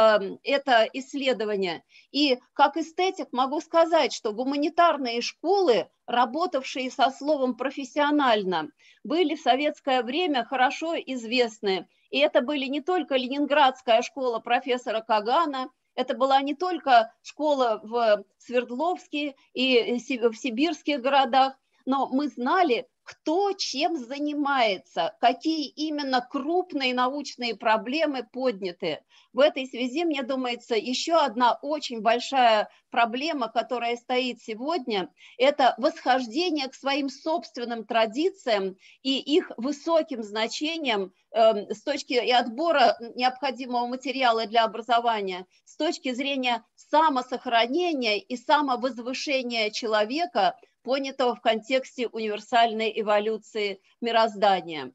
это исследование. И как эстетик могу сказать, что гуманитарные школы, работавшие со словом профессионально, были в советское время хорошо известны. И это были не только Ленинградская школа профессора Кагана, это была не только школа в Свердловске и в сибирских городах, но мы знали, кто чем занимается, какие именно крупные научные проблемы подняты. В этой связи, мне думается, еще одна очень большая проблема, которая стоит сегодня, это восхождение к своим собственным традициям и их высоким значением э, с точки и отбора необходимого материала для образования, с точки зрения самосохранения и самовозвышения человека, понятого в контексте универсальной эволюции мироздания.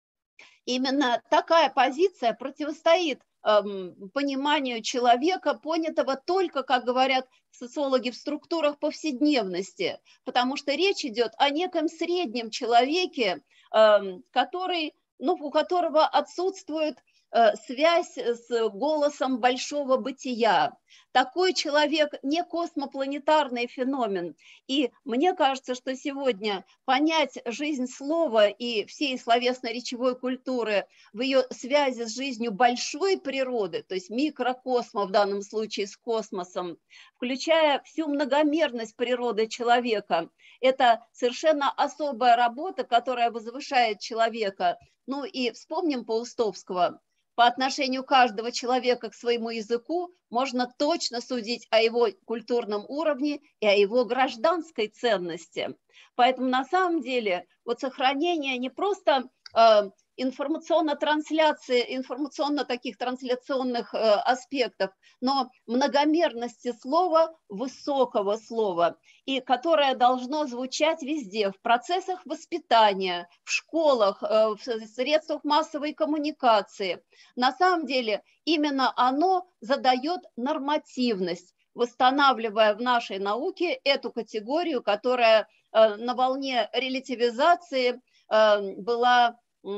Именно такая позиция противостоит эм, пониманию человека, понятого только, как говорят социологи, в структурах повседневности, потому что речь идет о неком среднем человеке, эм, который, ну, у которого отсутствует э, связь с голосом большого бытия. Такой человек не космопланетарный феномен. И мне кажется, что сегодня понять жизнь слова и всей словесно-речевой культуры в ее связи с жизнью большой природы, то есть микрокосма в данном случае с космосом, включая всю многомерность природы человека, это совершенно особая работа, которая возвышает человека. Ну и вспомним Паустовского. По отношению каждого человека к своему языку можно точно судить о его культурном уровне и о его гражданской ценности. Поэтому на самом деле вот сохранение не просто э, информационно-трансляции, информационно-таких трансляционных э, аспектов, но многомерности слова, высокого слова, и которое должно звучать везде, в процессах воспитания, в школах, э, в средствах массовой коммуникации. На самом деле именно оно задает нормативность, восстанавливая в нашей науке эту категорию, которая э, на волне релятивизации э, была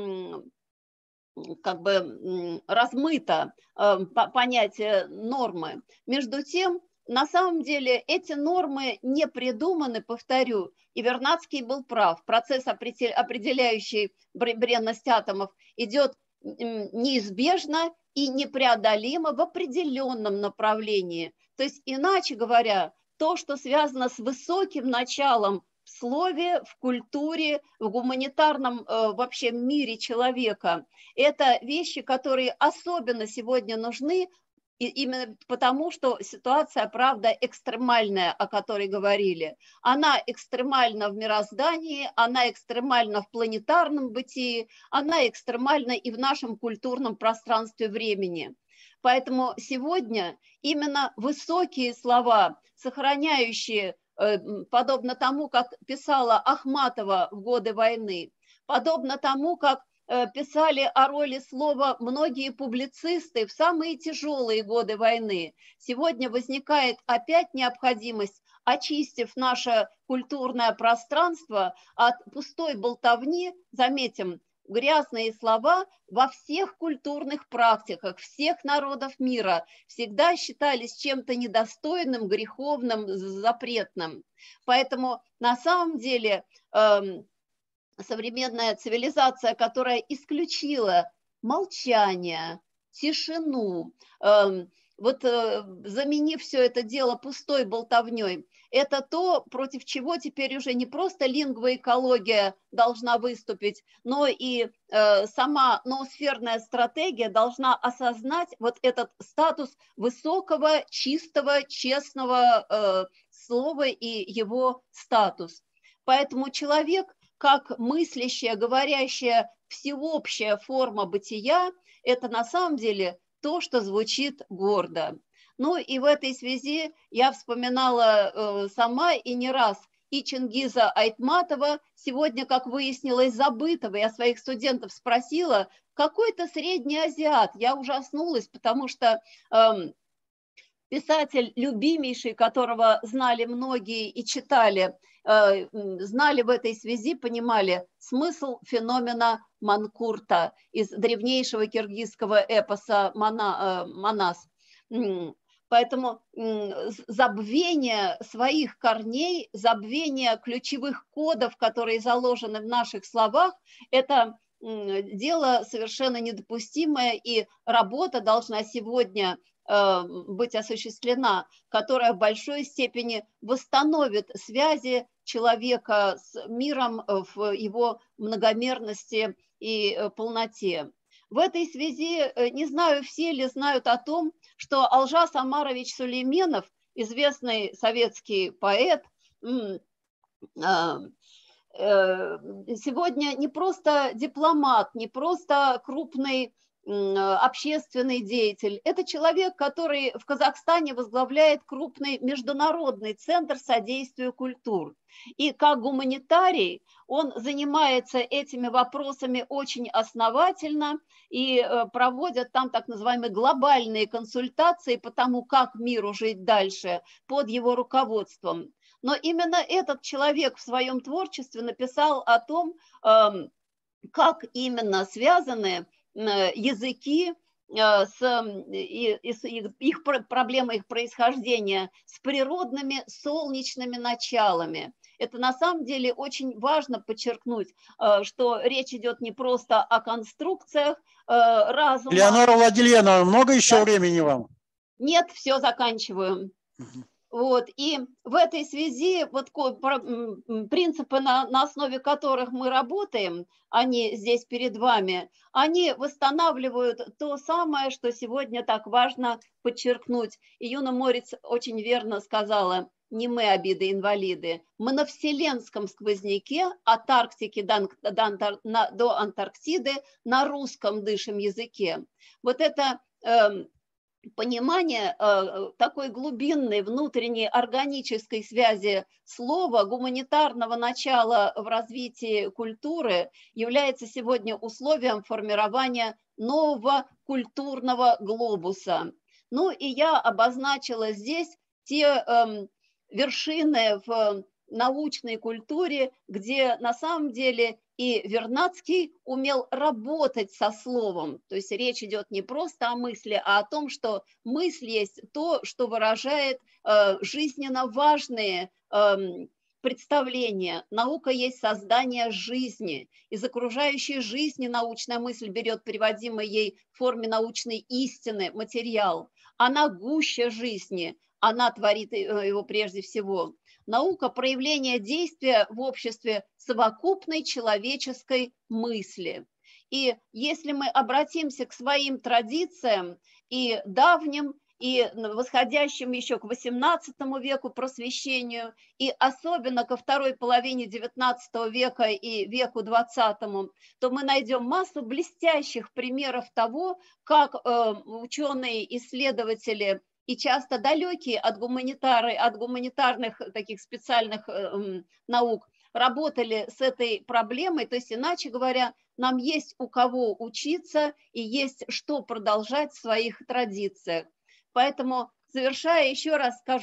как бы размыто понятие нормы. Между тем, на самом деле эти нормы не придуманы, повторю, и Вернадский был прав. Процесс, определяющий бренность атомов, идет неизбежно и непреодолимо в определенном направлении. То есть, иначе говоря, то, что связано с высоким началом в слове, в культуре, в гуманитарном э, вообще мире человека. Это вещи, которые особенно сегодня нужны, и именно потому, что ситуация, правда, экстремальная, о которой говорили. Она экстремальна в мироздании, она экстремальна в планетарном бытии, она экстремальна и в нашем культурном пространстве времени. Поэтому сегодня именно высокие слова, сохраняющие, подобно тому, как писала Ахматова в годы войны, подобно тому, как писали о роли слова многие публицисты в самые тяжелые годы войны, сегодня возникает опять необходимость очистив наше культурное пространство от пустой болтовни, заметим, грязные слова во всех культурных практиках всех народов мира всегда считались чем-то недостойным, греховным, запретным. Поэтому на самом деле эм, современная цивилизация, которая исключила молчание, тишину, эм, вот э, заменив все это дело пустой болтовней, это то, против чего теперь уже не просто лингвоэкология должна выступить, но и э, сама ноосферная стратегия должна осознать вот этот статус высокого, чистого, честного э, слова и его статус. Поэтому человек, как мыслящая, говорящая, всеобщая форма бытия, это на самом деле то, что звучит гордо. Ну и в этой связи я вспоминала э, сама и не раз и Чингиза Айтматова, сегодня, как выяснилось, забытого. Я своих студентов спросила, какой-то средний азиат. Я ужаснулась, потому что э, писатель, любимейший, которого знали многие и читали, э, знали в этой связи, понимали смысл феномена Манкурта из древнейшего киргизского эпоса Мана, э, Манас. Поэтому забвение своих корней, забвение ключевых кодов, которые заложены в наших словах, это дело совершенно недопустимое, и работа должна сегодня быть осуществлена, которая в большой степени восстановит связи человека с миром в его многомерности и полноте. В этой связи не знаю, все ли знают о том, что Алжас Омарович Сулейменов, известный советский поэт, сегодня не просто дипломат, не просто крупный общественный деятель. Это человек, который в Казахстане возглавляет крупный международный центр содействия культур. И как гуманитарий он занимается этими вопросами очень основательно и проводят там так называемые глобальные консультации по тому, как миру жить дальше под его руководством. Но именно этот человек в своем творчестве написал о том, как именно связаны языки с, и, и с их, их проблемой их происхождения с природными солнечными началами. Это на самом деле очень важно подчеркнуть, что речь идет не просто о конструкциях разума. Леонора Владимировна, много еще да? времени вам? Нет, все, заканчиваю. Угу. Вот, и в этой связи вот принципы, на, на основе которых мы работаем, они здесь перед вами, они восстанавливают то самое, что сегодня так важно подчеркнуть. И Юна Морец очень верно сказала: не мы обиды-инвалиды, мы на вселенском сквозняке от Арктики до, до, до Антарктиды на русском дышим языке. Вот это... Э, понимание э, такой глубинной внутренней органической связи слова, гуманитарного начала в развитии культуры является сегодня условием формирования нового культурного глобуса. Ну и я обозначила здесь те э, вершины в научной культуре, где на самом деле и Вернадский умел работать со словом. То есть речь идет не просто о мысли, а о том, что мысль есть то, что выражает э, жизненно важные э, представления. Наука есть создание жизни. Из окружающей жизни научная мысль берет приводимый ей в форме научной истины материал. Она гуще жизни, она творит его прежде всего. Наука – проявление действия в обществе совокупной человеческой мысли. И если мы обратимся к своим традициям и давним, и восходящим еще к восемнадцатому веку просвещению, и особенно ко второй половине девятнадцатого века и веку двадцатому, то мы найдем массу блестящих примеров того, как э, ученые, исследователи и часто далекие от, гуманитары, от гуманитарных таких специальных э, наук работали с этой проблемой. То есть, иначе говоря, нам есть у кого учиться и есть что продолжать в своих традициях. Поэтому, завершая, еще раз скажу,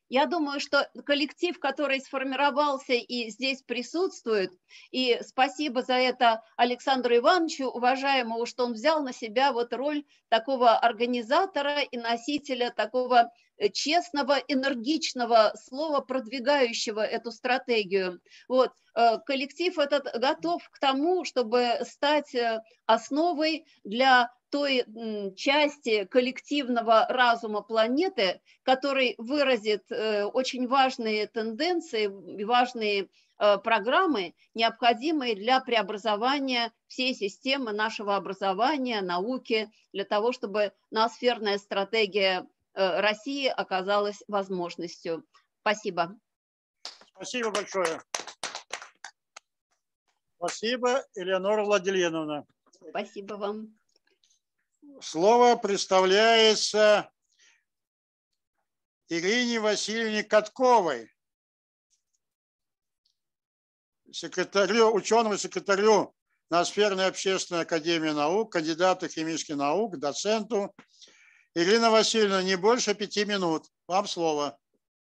Я думаю, что коллектив, который сформировался и здесь присутствует, и спасибо за это Александру Ивановичу, уважаемому, что он взял на себя вот роль такого организатора и носителя такого честного, энергичного слова, продвигающего эту стратегию. Вот. Коллектив этот готов к тому, чтобы стать основой для той части коллективного разума планеты, который выразит очень важные тенденции, важные программы, необходимые для преобразования всей системы нашего образования, науки, для того, чтобы ноосферная стратегия России оказалась возможностью. Спасибо. Спасибо большое. Спасибо, Элеонора Владимировна. Спасибо вам. Слово представляется Ирине Васильевне Катковой, секретарю, ученому секретарю Ноосферной общественной академии наук, кандидату химических наук, доценту. Ирина Васильевна, не больше пяти минут. Вам слово.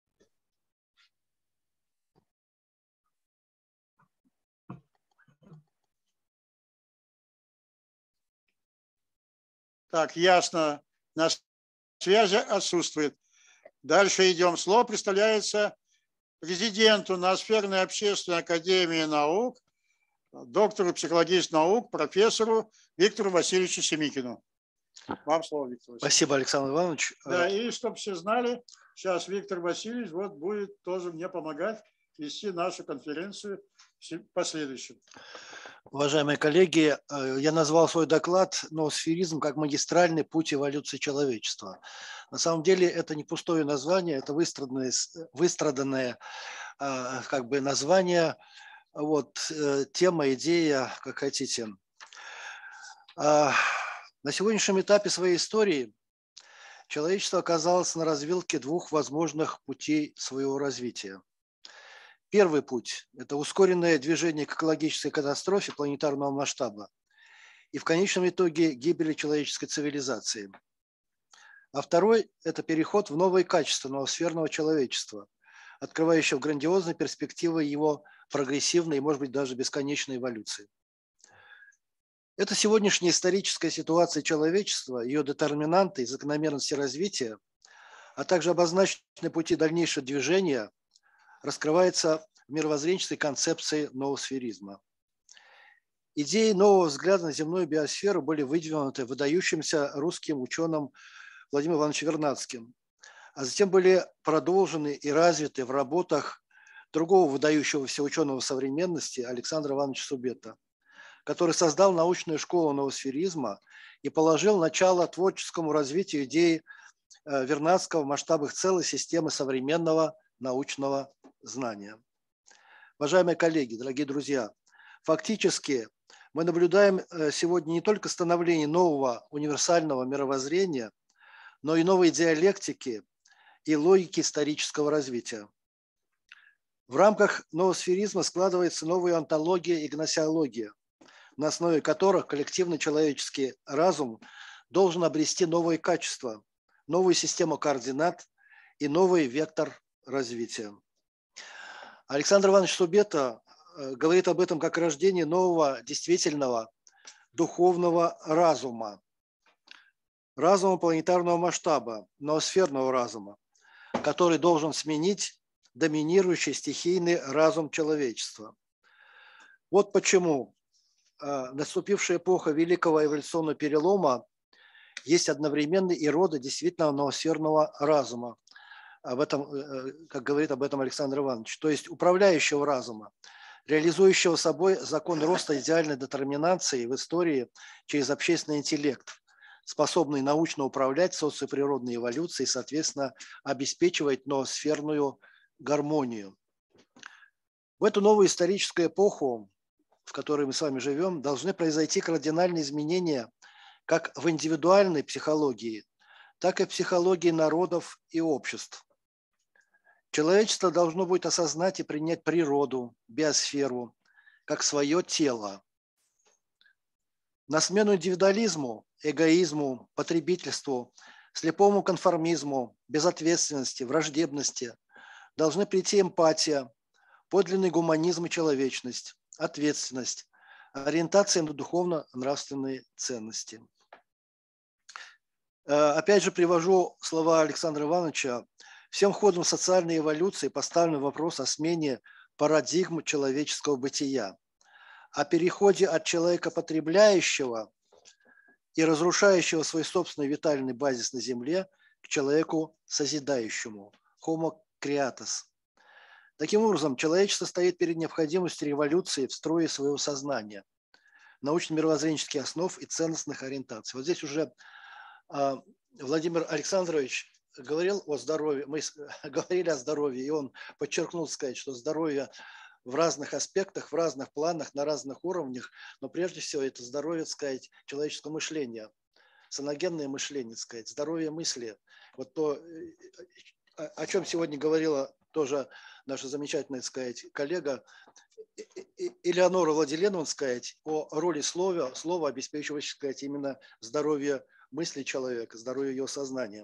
Так, ясно. На связи отсутствует. Дальше идем. Слово представляется президенту Ноосферной общественной академии наук, доктору психологических наук, профессору Виктору Васильевичу Семикину. Вам слово, Виктор Васильевич. Спасибо, Александр Иванович. Да, и чтобы все знали, сейчас Виктор Васильевич вот будет тоже мне помогать вести нашу конференцию в последующем. Уважаемые коллеги, я назвал свой доклад «Ноосферизм как магистральный путь эволюции человечества». На самом деле это не пустое название, это выстраданное, выстраданное как бы название, вот, тема, идея, как хотите. На сегодняшнем этапе своей истории человечество оказалось на развилке двух возможных путей своего развития. Первый путь – это ускоренное движение к экологической катастрофе планетарного масштаба и в конечном итоге гибели человеческой цивилизации. А второй – это переход в новые качества ноосферного человечества, открывающего грандиозные перспективы его прогрессивной и, может быть, даже бесконечной эволюции. Это сегодняшняя историческая ситуация человечества, ее детерминанты и закономерности развития, а также обозначенные пути дальнейшего движения раскрывается в мировоззренческой концепции ноосферизма. Идеи нового взгляда на земную биосферу были выдвинуты выдающимся русским ученым Владимиром Ивановичем Вернадским, а затем были продолжены и развиты в работах другого выдающегося ученого современности Александра Ивановича Субета, который создал научную школу ноосферизма и положил начало творческому развитию идеи Вернадского в масштабах целой системы современного научного знания. Уважаемые коллеги, дорогие друзья, фактически мы наблюдаем сегодня не только становление нового универсального мировоззрения, но и новой диалектики и логики исторического развития. В рамках ноосферизма складывается новая онтология и гносеология, на основе которых коллективный человеческий разум должен обрести новые качества, новую систему координат и новый вектор развития. Александр Иванович Субета говорит об этом как рождение нового действительного духовного разума, разума планетарного масштаба, ноосферного разума, который должен сменить доминирующий стихийный разум человечества. Вот почему наступившая эпоха великого эволюционного перелома есть одновременно и рода действительно ноосферного разума. Об этом, как говорит об этом Александр Иванович, то есть управляющего разума, реализующего собой закон роста идеальной детерминации в истории через общественный интеллект, способный научно управлять социоприродной эволюцией и, соответственно, обеспечивать ноосферную гармонию. В эту новую историческую эпоху, в которой мы с вами живем, должны произойти кардинальные изменения как в индивидуальной психологии, так и в психологии народов и обществ. Человечество должно будет осознать и принять природу, биосферу, как свое тело. На смену индивидуализму, эгоизму, потребительству, слепому конформизму, безответственности, враждебности должны прийти эмпатия, подлинный гуманизм и человечность, ответственность, ориентация на духовно-нравственные ценности. Опять же привожу слова Александра Ивановича. Всем ходом социальной эволюции поставлен вопрос о смене парадигм человеческого бытия, о переходе от человека потребляющего и разрушающего свой собственный витальный базис на земле к человеку созидающему, homo creatus. Таким образом, человечество стоит перед необходимостью революции в строе своего сознания, научно-мировоззренческих основ и ценностных ориентаций. Вот здесь уже э, Владимир Александрович говорил о здоровье, мы говорили о здоровье, и он подчеркнул, сказать, что здоровье в разных аспектах, в разных планах, на разных уровнях, но прежде всего это здоровье, так сказать, человеческого мышления, саногенное мышление, так сказать, здоровье мысли. Вот то, о чем сегодня говорила тоже наша замечательная, так сказать, коллега Элеонора Владиленовна, сказать, о роли слова, слова, обеспечивающего, сказать, именно здоровье мысли человека, здоровье его сознания.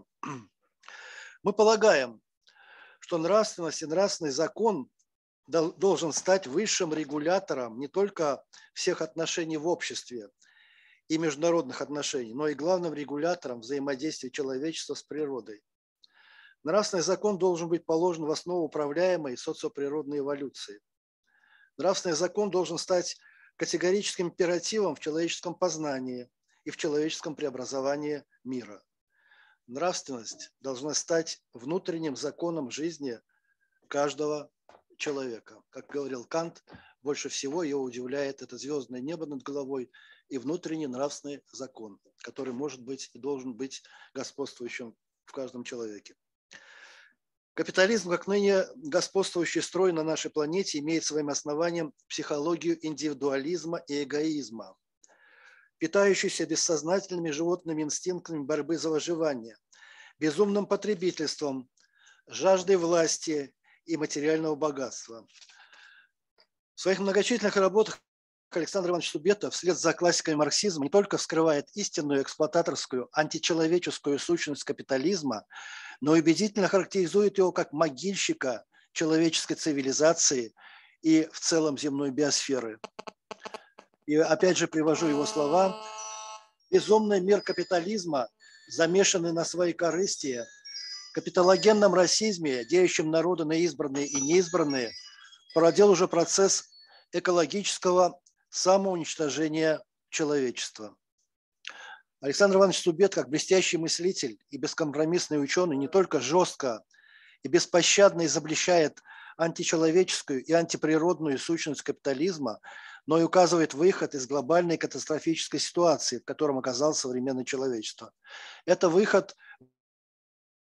Мы полагаем, что нравственность и нравственный закон должен стать высшим регулятором не только всех отношений в обществе и международных отношений, но и главным регулятором взаимодействия человечества с природой. Нравственный закон должен быть положен в основу управляемой социоприродной эволюции. Нравственный закон должен стать категорическим императивом в человеческом познании и в человеческом преобразовании мира. Нравственность должна стать внутренним законом жизни каждого человека. Как говорил Кант, больше всего его удивляет это звездное небо над головой и внутренний нравственный закон, который может быть и должен быть господствующим в каждом человеке. Капитализм, как ныне господствующий строй на нашей планете, имеет своим основанием психологию индивидуализма и эгоизма, питающуюся бессознательными животными инстинктами борьбы за выживание, безумным потребительством, жаждой власти и материального богатства. В своих многочисленных работах Александр Иванович Субета вслед за классиками марксизма не только вскрывает истинную эксплуататорскую античеловеческую сущность капитализма, но и убедительно характеризует его как могильщика человеческой цивилизации и в целом земной биосферы. И опять же привожу его слова. Безумный мир капитализма, замешанный на своей корысти, капиталогенном расизме, делящем народы на избранные и неизбранные, породил уже процесс экологического самоуничтожения человечества. Александр Иванович Субет, как блестящий мыслитель и бескомпромиссный ученый, не только жестко и беспощадно изобличает античеловеческую и антиприродную сущность капитализма, но и указывает выход из глобальной катастрофической ситуации, в котором оказалось современное человечество. Это выход